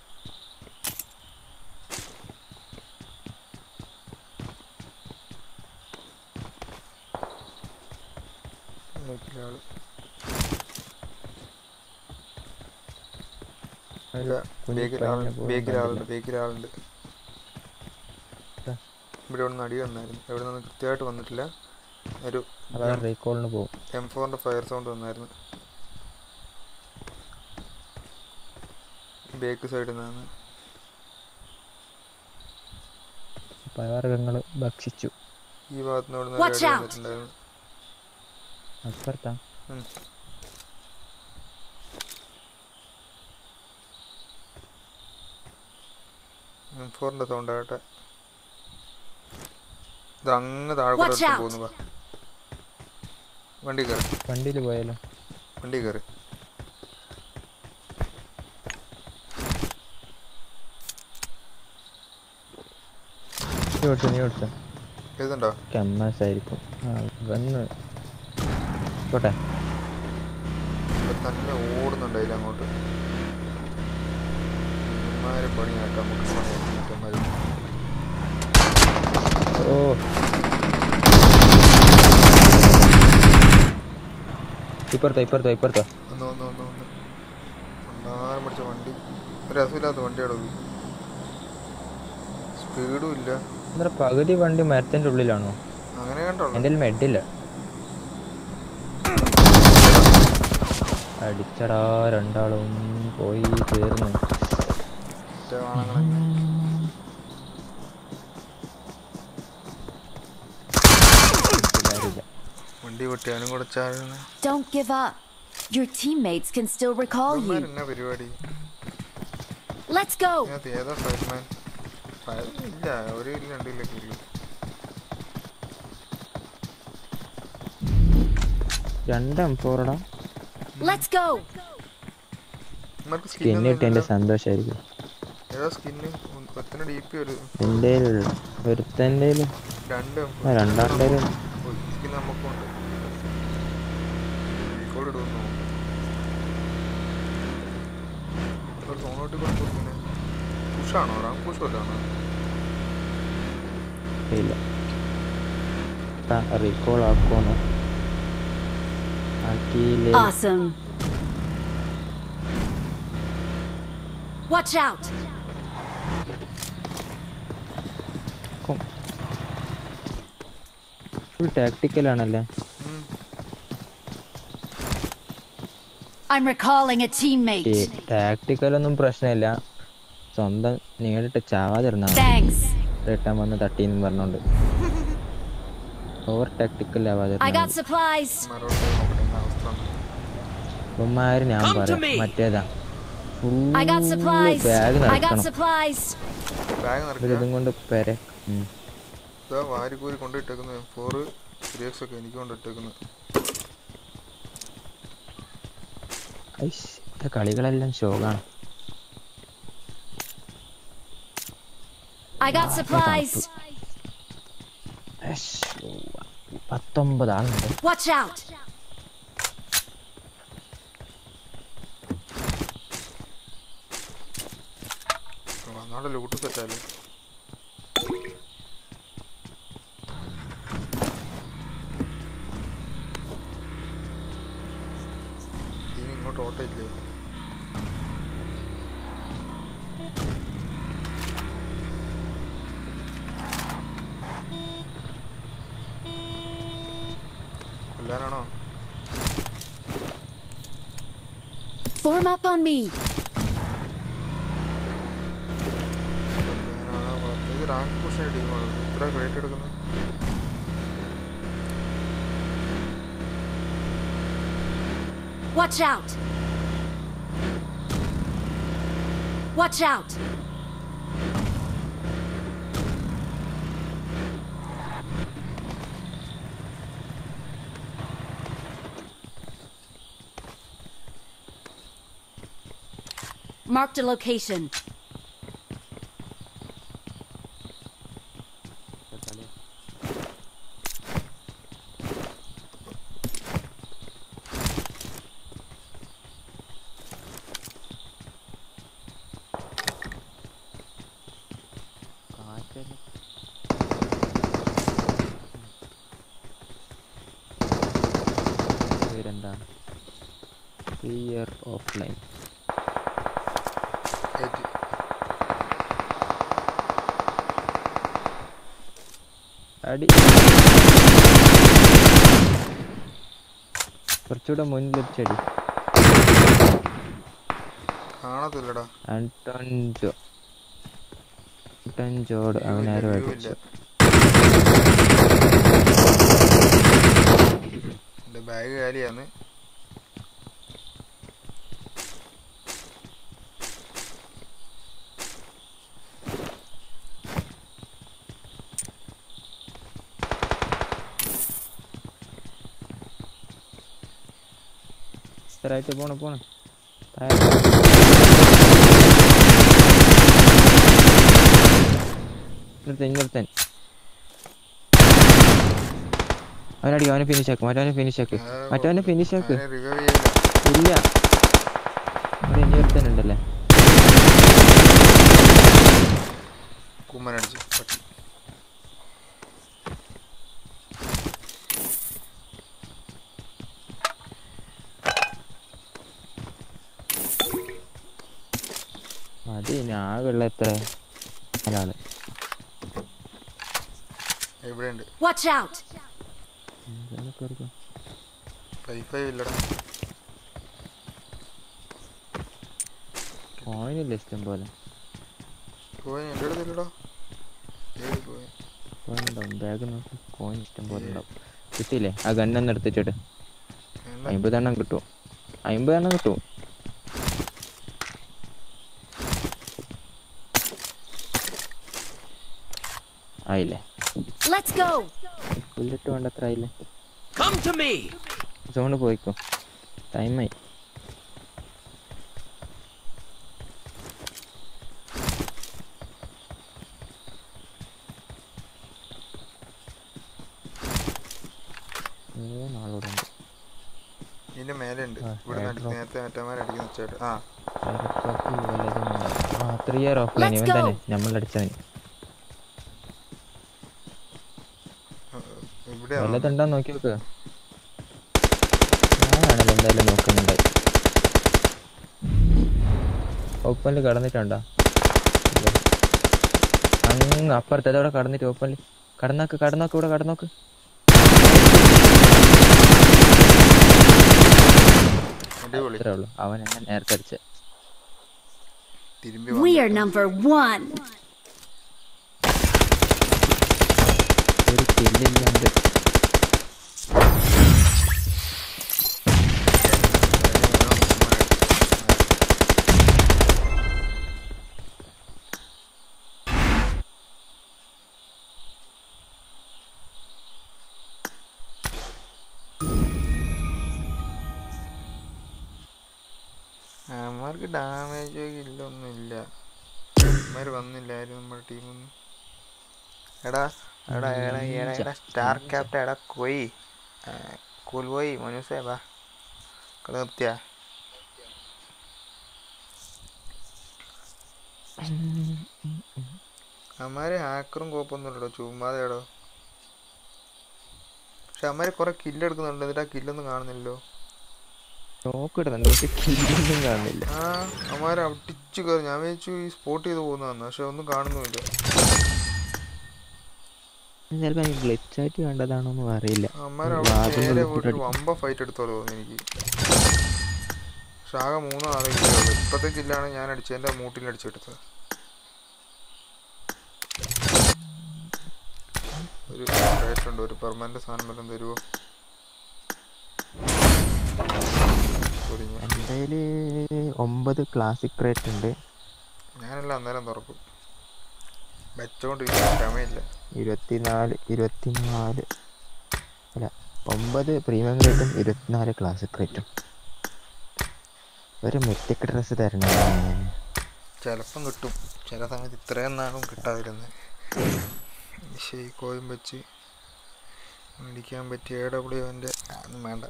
ബേക്കിലാളുണ്ട്. ഇവിടെ ഒന്ന് അടി വന്നായിരുന്നു. എവിടെ നിന്ന് കൃത്യമായിട്ട് വന്നിട്ടില്ല. ഒരു എം ഫോറിന്റെ ഫയർ സൗണ്ട് വന്നായിരുന്നു ബേക്ക് സൈഡിൽ നിന്നാണ്. പഴവർഗ്ഗങ്ങൾ ഭക്ഷിച്ചു. ഈ ഭാഗത്ത് നിന്ന് വന്നിട്ടുണ്ടായിരുന്നു. അപ്പുറത്താ എം ഫോറിന്റെ സൗണ്ട് ആകട്ടെ. ഇത് അങ്ങ് താഴെ കൂടെ പോകുന്നു. വണ്ടി കയറി. വണ്ടിയിൽ പോയാലോ? വണ്ടി കയറി. ഏതുണ്ടോ? കമ്മാസായിരിക്കും. വന്ന് പോട്ടെ. തന്നെ ഓടുന്നുണ്ട് അതിൽ അങ്ങോട്ട്. പണിയാക്കാം നമുക്ക്. ഓ ഇപ്പുറത്താ ഇപ്പുറത്താ ഇപ്പുറത്താ ഒന്ന് ഒന്ന് ഒന്ന് ഒന്ന് ഒന്നാരം പിടിച്ച വണ്ടി. ഒരു രസമില്ലാത്ത വണ്ടിയാണോ? സ്പീഡും ഇല്ല. എന്താ പകുതി വണ്ടി മരത്തിന്റെ ഉള്ളിലാണോ? അങ്ങനെ കണ്ടോ? എൻ്റെ മെഡില്ല. അടിച്ചടാ രണ്ടാളും പോയി ചേർന്നു. വണ്ടി പൊട്ടി അവനും കൂടെ ചാടുന്നു. Don't give up. Your teammates can still recall you. എന്നാ പരിപാടി? Let's go. ഏതാ ഫയർമാൻ? ഫയർ ഇല്ല, ഒരു രണ്ടില്ല കില്ല്. രണ്ടും പോറടാ. Let's go. സ്കിൻ ഇട്ടെന്റെ സന്തോഷായിരിക്കും. ഏതാ സ്കിന്ന്? പത്തിന് ഡിപി ഒരു എന്റെ ഒരുത്തന്റെ രണ്ട് രണ്ടാന്റെ സ്കിൻ നമുക്കുണ്ട്. റീകോൾ ഇടുന്നു. ഒരു സോണോട്ട് കൊടുക്കുന്നു. പുഷാണോ? റാം പുഷ് വല്ലാണോ? ഇല്ല. റീകോൾ ആക്കോണോ? ആക്കിയില്ലേ? Awesome. Watch out. Full tactical ആണല്ലേ. I'm recalling a teammate. Tactical ഒന്നും പ്രശ്നമില്ല, സ്വന്തം നേരിട്ട് ചാവാതിരുന്നാ റിട്ടേൺ വന്ന് തട്ടീന്ന് പറഞ്ഞോണ്ട് ഓവർ ടാക്ടിക്കൽ ആവാതിരുന്ന ഉമ്മാര് ഞാൻ പറയാം മറ്റേതാ ബാഗ് നടക്കണം ഇതും കൊണ്ട് പേരെ വാരിക്കൂരി കൊണ്ടിട്ടേക്കുന്നത് ഫോർ ത്രീ എക്സ് ഒക്കെ എനിക്ക് കൊണ്ടിട്ടേക്കുന്നത്. കളികളെല്ലാം ഷോകാണ്. പത്തൊമ്പത് ആളുണ്ട്. വന്നാടെ ലൂട്ട് സെറ്റാലും ഇനി ഇങ്ങോട്ട് ഓട്ടോ ഇല്ലേ? കൊല്ലാനാണോ? Form up on me. Rank push ടീമാണ് ഇത്ര ക്രെഡിറ്റ് എടുക്കുന്നത്. Watch out. Watch out. Marked a location. Fear offline. അടി കുറച്ചുകൂടെ മുന്നിൽ ചെടി കാണത്തില്ലടാ. ആന്റോൻജോ ആന്റോൻജോഡ് അവനാരും അടിച്ചു. എന്റെ ബാഗ് കാലിയാന്ന്. ായിട്ട് പോണ പോണ നിർത്തൻ അവനടി അവനെ ഫിനിഷ് ആക്ക് മറ്റവനെ ഫിനിഷ് ആക്ക് മറ്റവനെ ഫിനിഷ് ആക്ക് ഇല്ല അവിടെ ഇനി ഒരുത്തനുണ്ടല്ലേ കുമ്മനടിച്ചു. മതി ആകെയുള്ള എത്ര ഒരാള് എവിടെയുണ്ട്? കോയിനില്ല ഇഷ്ടം പോലെ. കോയിനുണ്ടാവും ബാഗ് നോക്കി കോയിൻ ഇഷ്ടം പോലെ ഉണ്ടാവും. കിട്ടിയില്ലേ? ആ ഗണ്ണെന്ന് എടുത്തിട്ട് അമ്പതെണ്ണം കിട്ടുമോ? അമ്പതെണ്ണം കിട്ടും. ആയില്ലേ? ബുള്ളറ്റ് വേണ്ട അത്ര ആയില്ലേ? സോണ് പോയിക്കോ, ടൈമായി. മൂന്നാളോടെ ഉണ്ട്. ഇതിന്റെ മേലെ ഉണ്ട്. ഇവിടെ നേരത്തെ മറ്റന്മാരടിക്കുന്ന ചേട്ടൻ. ആ ത്രീ ഇയർ ഓഫ് ലൈൻ ഇവൻ തന്നെ നമ്മളടിച്ചവൻ. വല്ലതുണ്ടോ നോക്കി നോക്കുക. ഞാനാണല്ലോ എന്തായാലും നോക്കുന്നുണ്ടായി. ഓപ്പണിൽ കടന്നിട്ടുണ്ടോ? അങ്ങ് അപ്പുറത്ത് അതോടെ കടന്നിട്ട് ഓപ്പണിൽ കടന്നോക്ക് കടന്നോക്ക് ഇവിടെ കടന്നോക്ക്. അത്രേ ഉള്ളൂ. അവൻ എന്നെ നേരത്തെ അടിച്ച. We are number one. ഒരു കില്ലില്ലാണ്ട് അവന്മാർക്ക് ഡാമേജോ ഇല്ലൊന്നുമില്ല. അവന്മാർ വന്നില്ല ആരും നമ്മുടെ ടീമൊന്നും. എടാ എടാ എടാ എടാ എടാ സ്റ്റാർ ക്യാപ്റ്റൻ എടാ കൊയ് കൂൽ പോയി മനുസേ വാ കളി നിർത്തിയ. അവന്മാര് ഹാക്കറും കോപ്പൊന്നുമില്ലടോ, ചുമ്മാതെടോ. പക്ഷെ അവന്മാര് കുറെ കില്ലെടുക്കുന്നുണ്ട്, എന്നിട്ട് ആ കില്ലൊന്നും കാണുന്നില്ലല്ലോ. നോക്കിടുന്നുണ്ട് പക്ഷെ കില്ലൊന്നും കാണുന്നില്ല. ആ അവന്മാര് അടിച്ചു കയറി. ഞാൻ വിചാരിച്ചു ഈ സ്പോട്ട് ചെയ്ത് പോകുന്നതാണ്, പക്ഷെ ഒന്നും കാണുന്നുമില്ല. ചിലപ്പോ ഗ്ലിച്ചായിട്ട് കണ്ടതാണോന്നും അറിയില്ല. അവന്മാര് അവിടെ നേരെ പോയിട്ട് വമ്പ ഫൈറ്റ് എടുത്തോളൂ തോന്നുന്നു എനിക്ക്. പക്ഷെ ആകെ മൂന്നോ നാലോ കില്ലുള്ളൂ. ഇപ്പത്തെ കില്ലാണ് ഞാൻ അടിച്ചതിന്റെ മൂട്ടിൽ അടിച്ചെടുത്തത്. ഒരു ഉണ്ട്, ഒരു പെർമനന്റ് സാധനം വല്ലതും തരുമോ? എൻ്റെ ഒമ്പത് ക്ലാസിക് റേറ്റ് ഉണ്ട്. ഞാനെല്ലാം അന്നേരം തുറക്കും. വെച്ചോണ്ടിരിക്കാൻ ക്ഷമയില്ല. ഇരുപത്തിനാല് ഇരുപത്തിനാല് അല്ല ഒമ്പത് പ്രീമിയം റേറ്റും ഇരുപത്തിനാല് ക്ലാസിക് റേറ്റും. ഒരു മെറ്റിക് ഡ്രസ്സ് തരണേ. ചിലപ്പം കിട്ടും, ചില സമയത്ത് ഇത്രയും നാളും കിട്ടാതിരുന്നത്. ഷെയ്ക്കോയും വെച്ച് മേടിക്കാൻ പറ്റിയ എ ഡബ്ല്യു എൻ്റെ ഒന്നും വേണ്ട.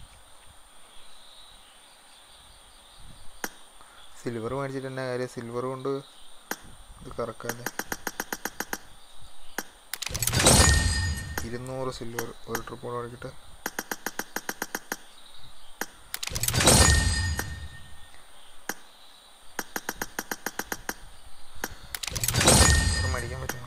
സിൽവർ മേടിച്ചിട്ട് തന്നെ കാര്യം, സിൽവർ കൊണ്ട് ഇത് കറക്കാല്ലേ. ഇരുന്നൂറ് സിൽവർ ഒരു ട്രിപ്പ് കൂടെ മേടിക്കട്ടെ. മേടിക്കാൻ പറ്റും.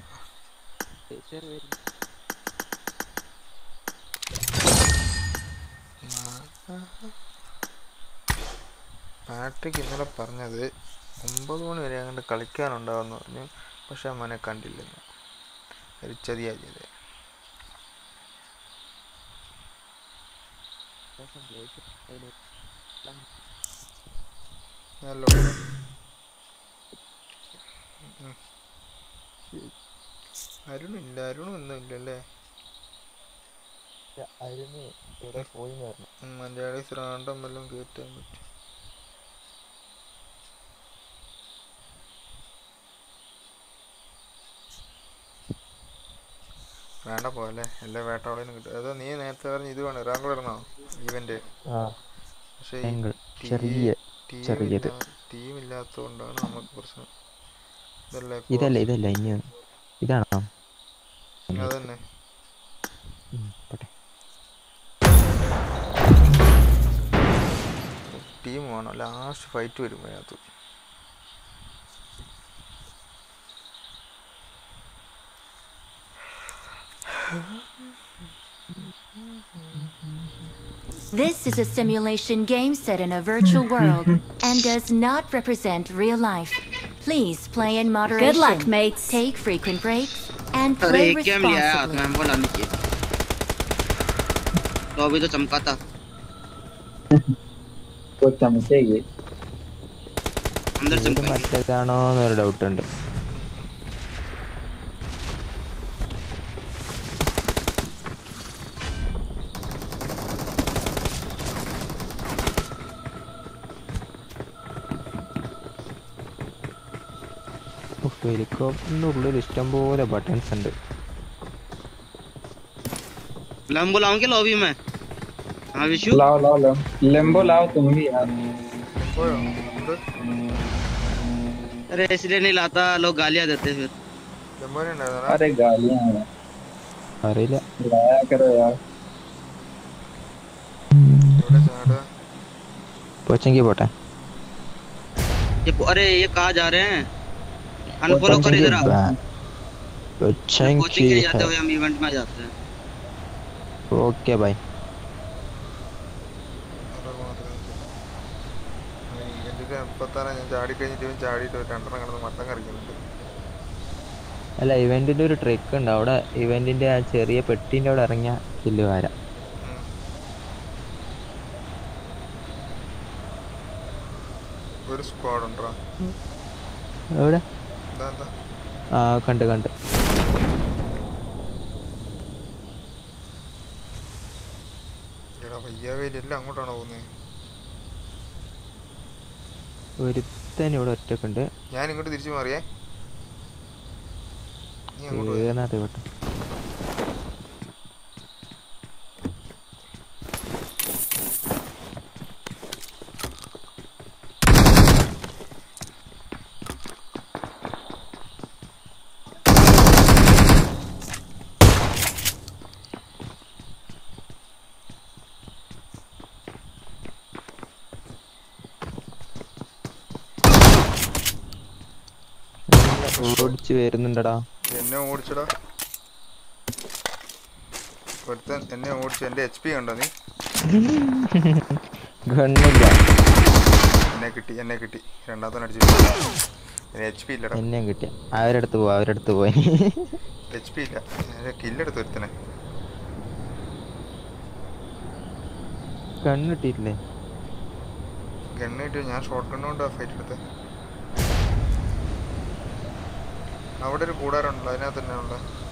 പാട്രിക്ക് ഇന്നലെ പറഞ്ഞത് ഒമ്പത് മണി വരെ അങ്ങോട്ട് കളിക്കാനുണ്ടാവുമെന്ന് പറഞ്ഞു. പക്ഷെ അവനെ കണ്ടില്ലെന്ന്. ഒരു ചതിയാ ചെയ്തത്. ഹലോ അരുണില്ല, അരുണും ഒന്നും ഇല്ലല്ലേ. മലയാളി ശ്രാണ്ടം വല്ലതും കയറ്റാൻ പറ്റും. വേണ്ട പോലെ എല്ലാ വേട്ടവളേനും കിട്ടും. അതോ നീ നേരത്തെ പറഞ്ഞ ഇത് വേണം ഇറാൻ കൂടെ ഇടണോ ഇവന്റ്? പക്ഷെ ടീം ഇല്ലാത്തതുകൊണ്ടാണ് നമുക്ക് പ്രശ്നം. ഇതല്ല ഇതല്ല ഇനി ഇതാണോ? അതന്നെ ടീം വേണം. ലാസ്റ്റ് ഫൈറ്റ് വരും അതിനകത്ത്. This is a simulation game set in a virtual world and does not represent real life. Please play in moderation. Good luck, mates. Take frequent breaks and play responsibly. तो अभी तो चमका था. ഇത് മറ്റേതാണോ എന്നൊരു doubt ഉണ്ട്. ഹെലികോപ്റ്ററിന്റെ ഉള്ളിൽ ഇഷ്ടം പോലെ ബട്ടൺസ് ഉണ്ട്. लैम्बो लाऊं क्या लॉबी में? हाँ विशु लाओ लाओ लाओ लैम्बो लाओ तुम भी यार। अरे इसलिए नहीं लाता, लोग गालियां देते फिर। अरे गालियां അറിയില്ല लाया करो यार। पोचेंगे बोटा ये अरे ये कहाँ जा रहे हैं? अनफॉलो कर इधर आ। कोचिंग के जाते हुए हम इवेंट में जाते हैं। ओके भाई അല്ല ഇവന്റിന്റെ ഒരു ട്രിക്ക് ഉണ്ട് അവിടെ. ഇവന്റിന്റെ ആ ചെറിയ പെട്ടിന്റെ അവിടെ ഇറങ്ങിയ കില്ല് വരാം. ഒരു സ്ക്വാഡ് ഉണ്ടോ എവിടെ? ആ കണ്ട് കണ്ട് അങ്ങോട്ടാണോ പോകുന്നത്? ഒരുത്തൻ ഇവിടെ ഒറ്റക്കുണ്ട്. ഞാൻ ഇങ്ങോട്ട് തിരിച്ചു മാറിയേ. കേട്ടോ ഓടിച്ചു വരുന്നുണ്ടടാ. എന്നെ ഓടിച്ചടാ ഒരുത്തൻ, എന്നെ ഓടിച്ചു. എന്റെ എച്ച് പി കണ്ടോ നീ? എന്നെ കിട്ടി എന്നെ കിട്ടി രണ്ടാമത്തെ അടിച്ചു. എച്ച് പി ഇല്ലടാ. എന്നെയും കിട്ടിയ അവരെടുത്ത് പോവാ അവരെടുത്ത് പോയി. എച്ച് പി ഇല്ല. കില്ലെടുത്ത് ഒരുത്തനെ. ഗണ്ണ് കിട്ടിയിട്ടില്ലേ? ഗണ്ണ് കിട്ടി. ഞാൻ ഷോട്ട് ഗണ്ണ് കൊണ്ടാ ഫൈറ്റ് എടുത്തത്. അവിടെ ഒരു കൂടാറുണ്ടല്ലോ, അതിനകത്ത് തന്നെ ഉള്ള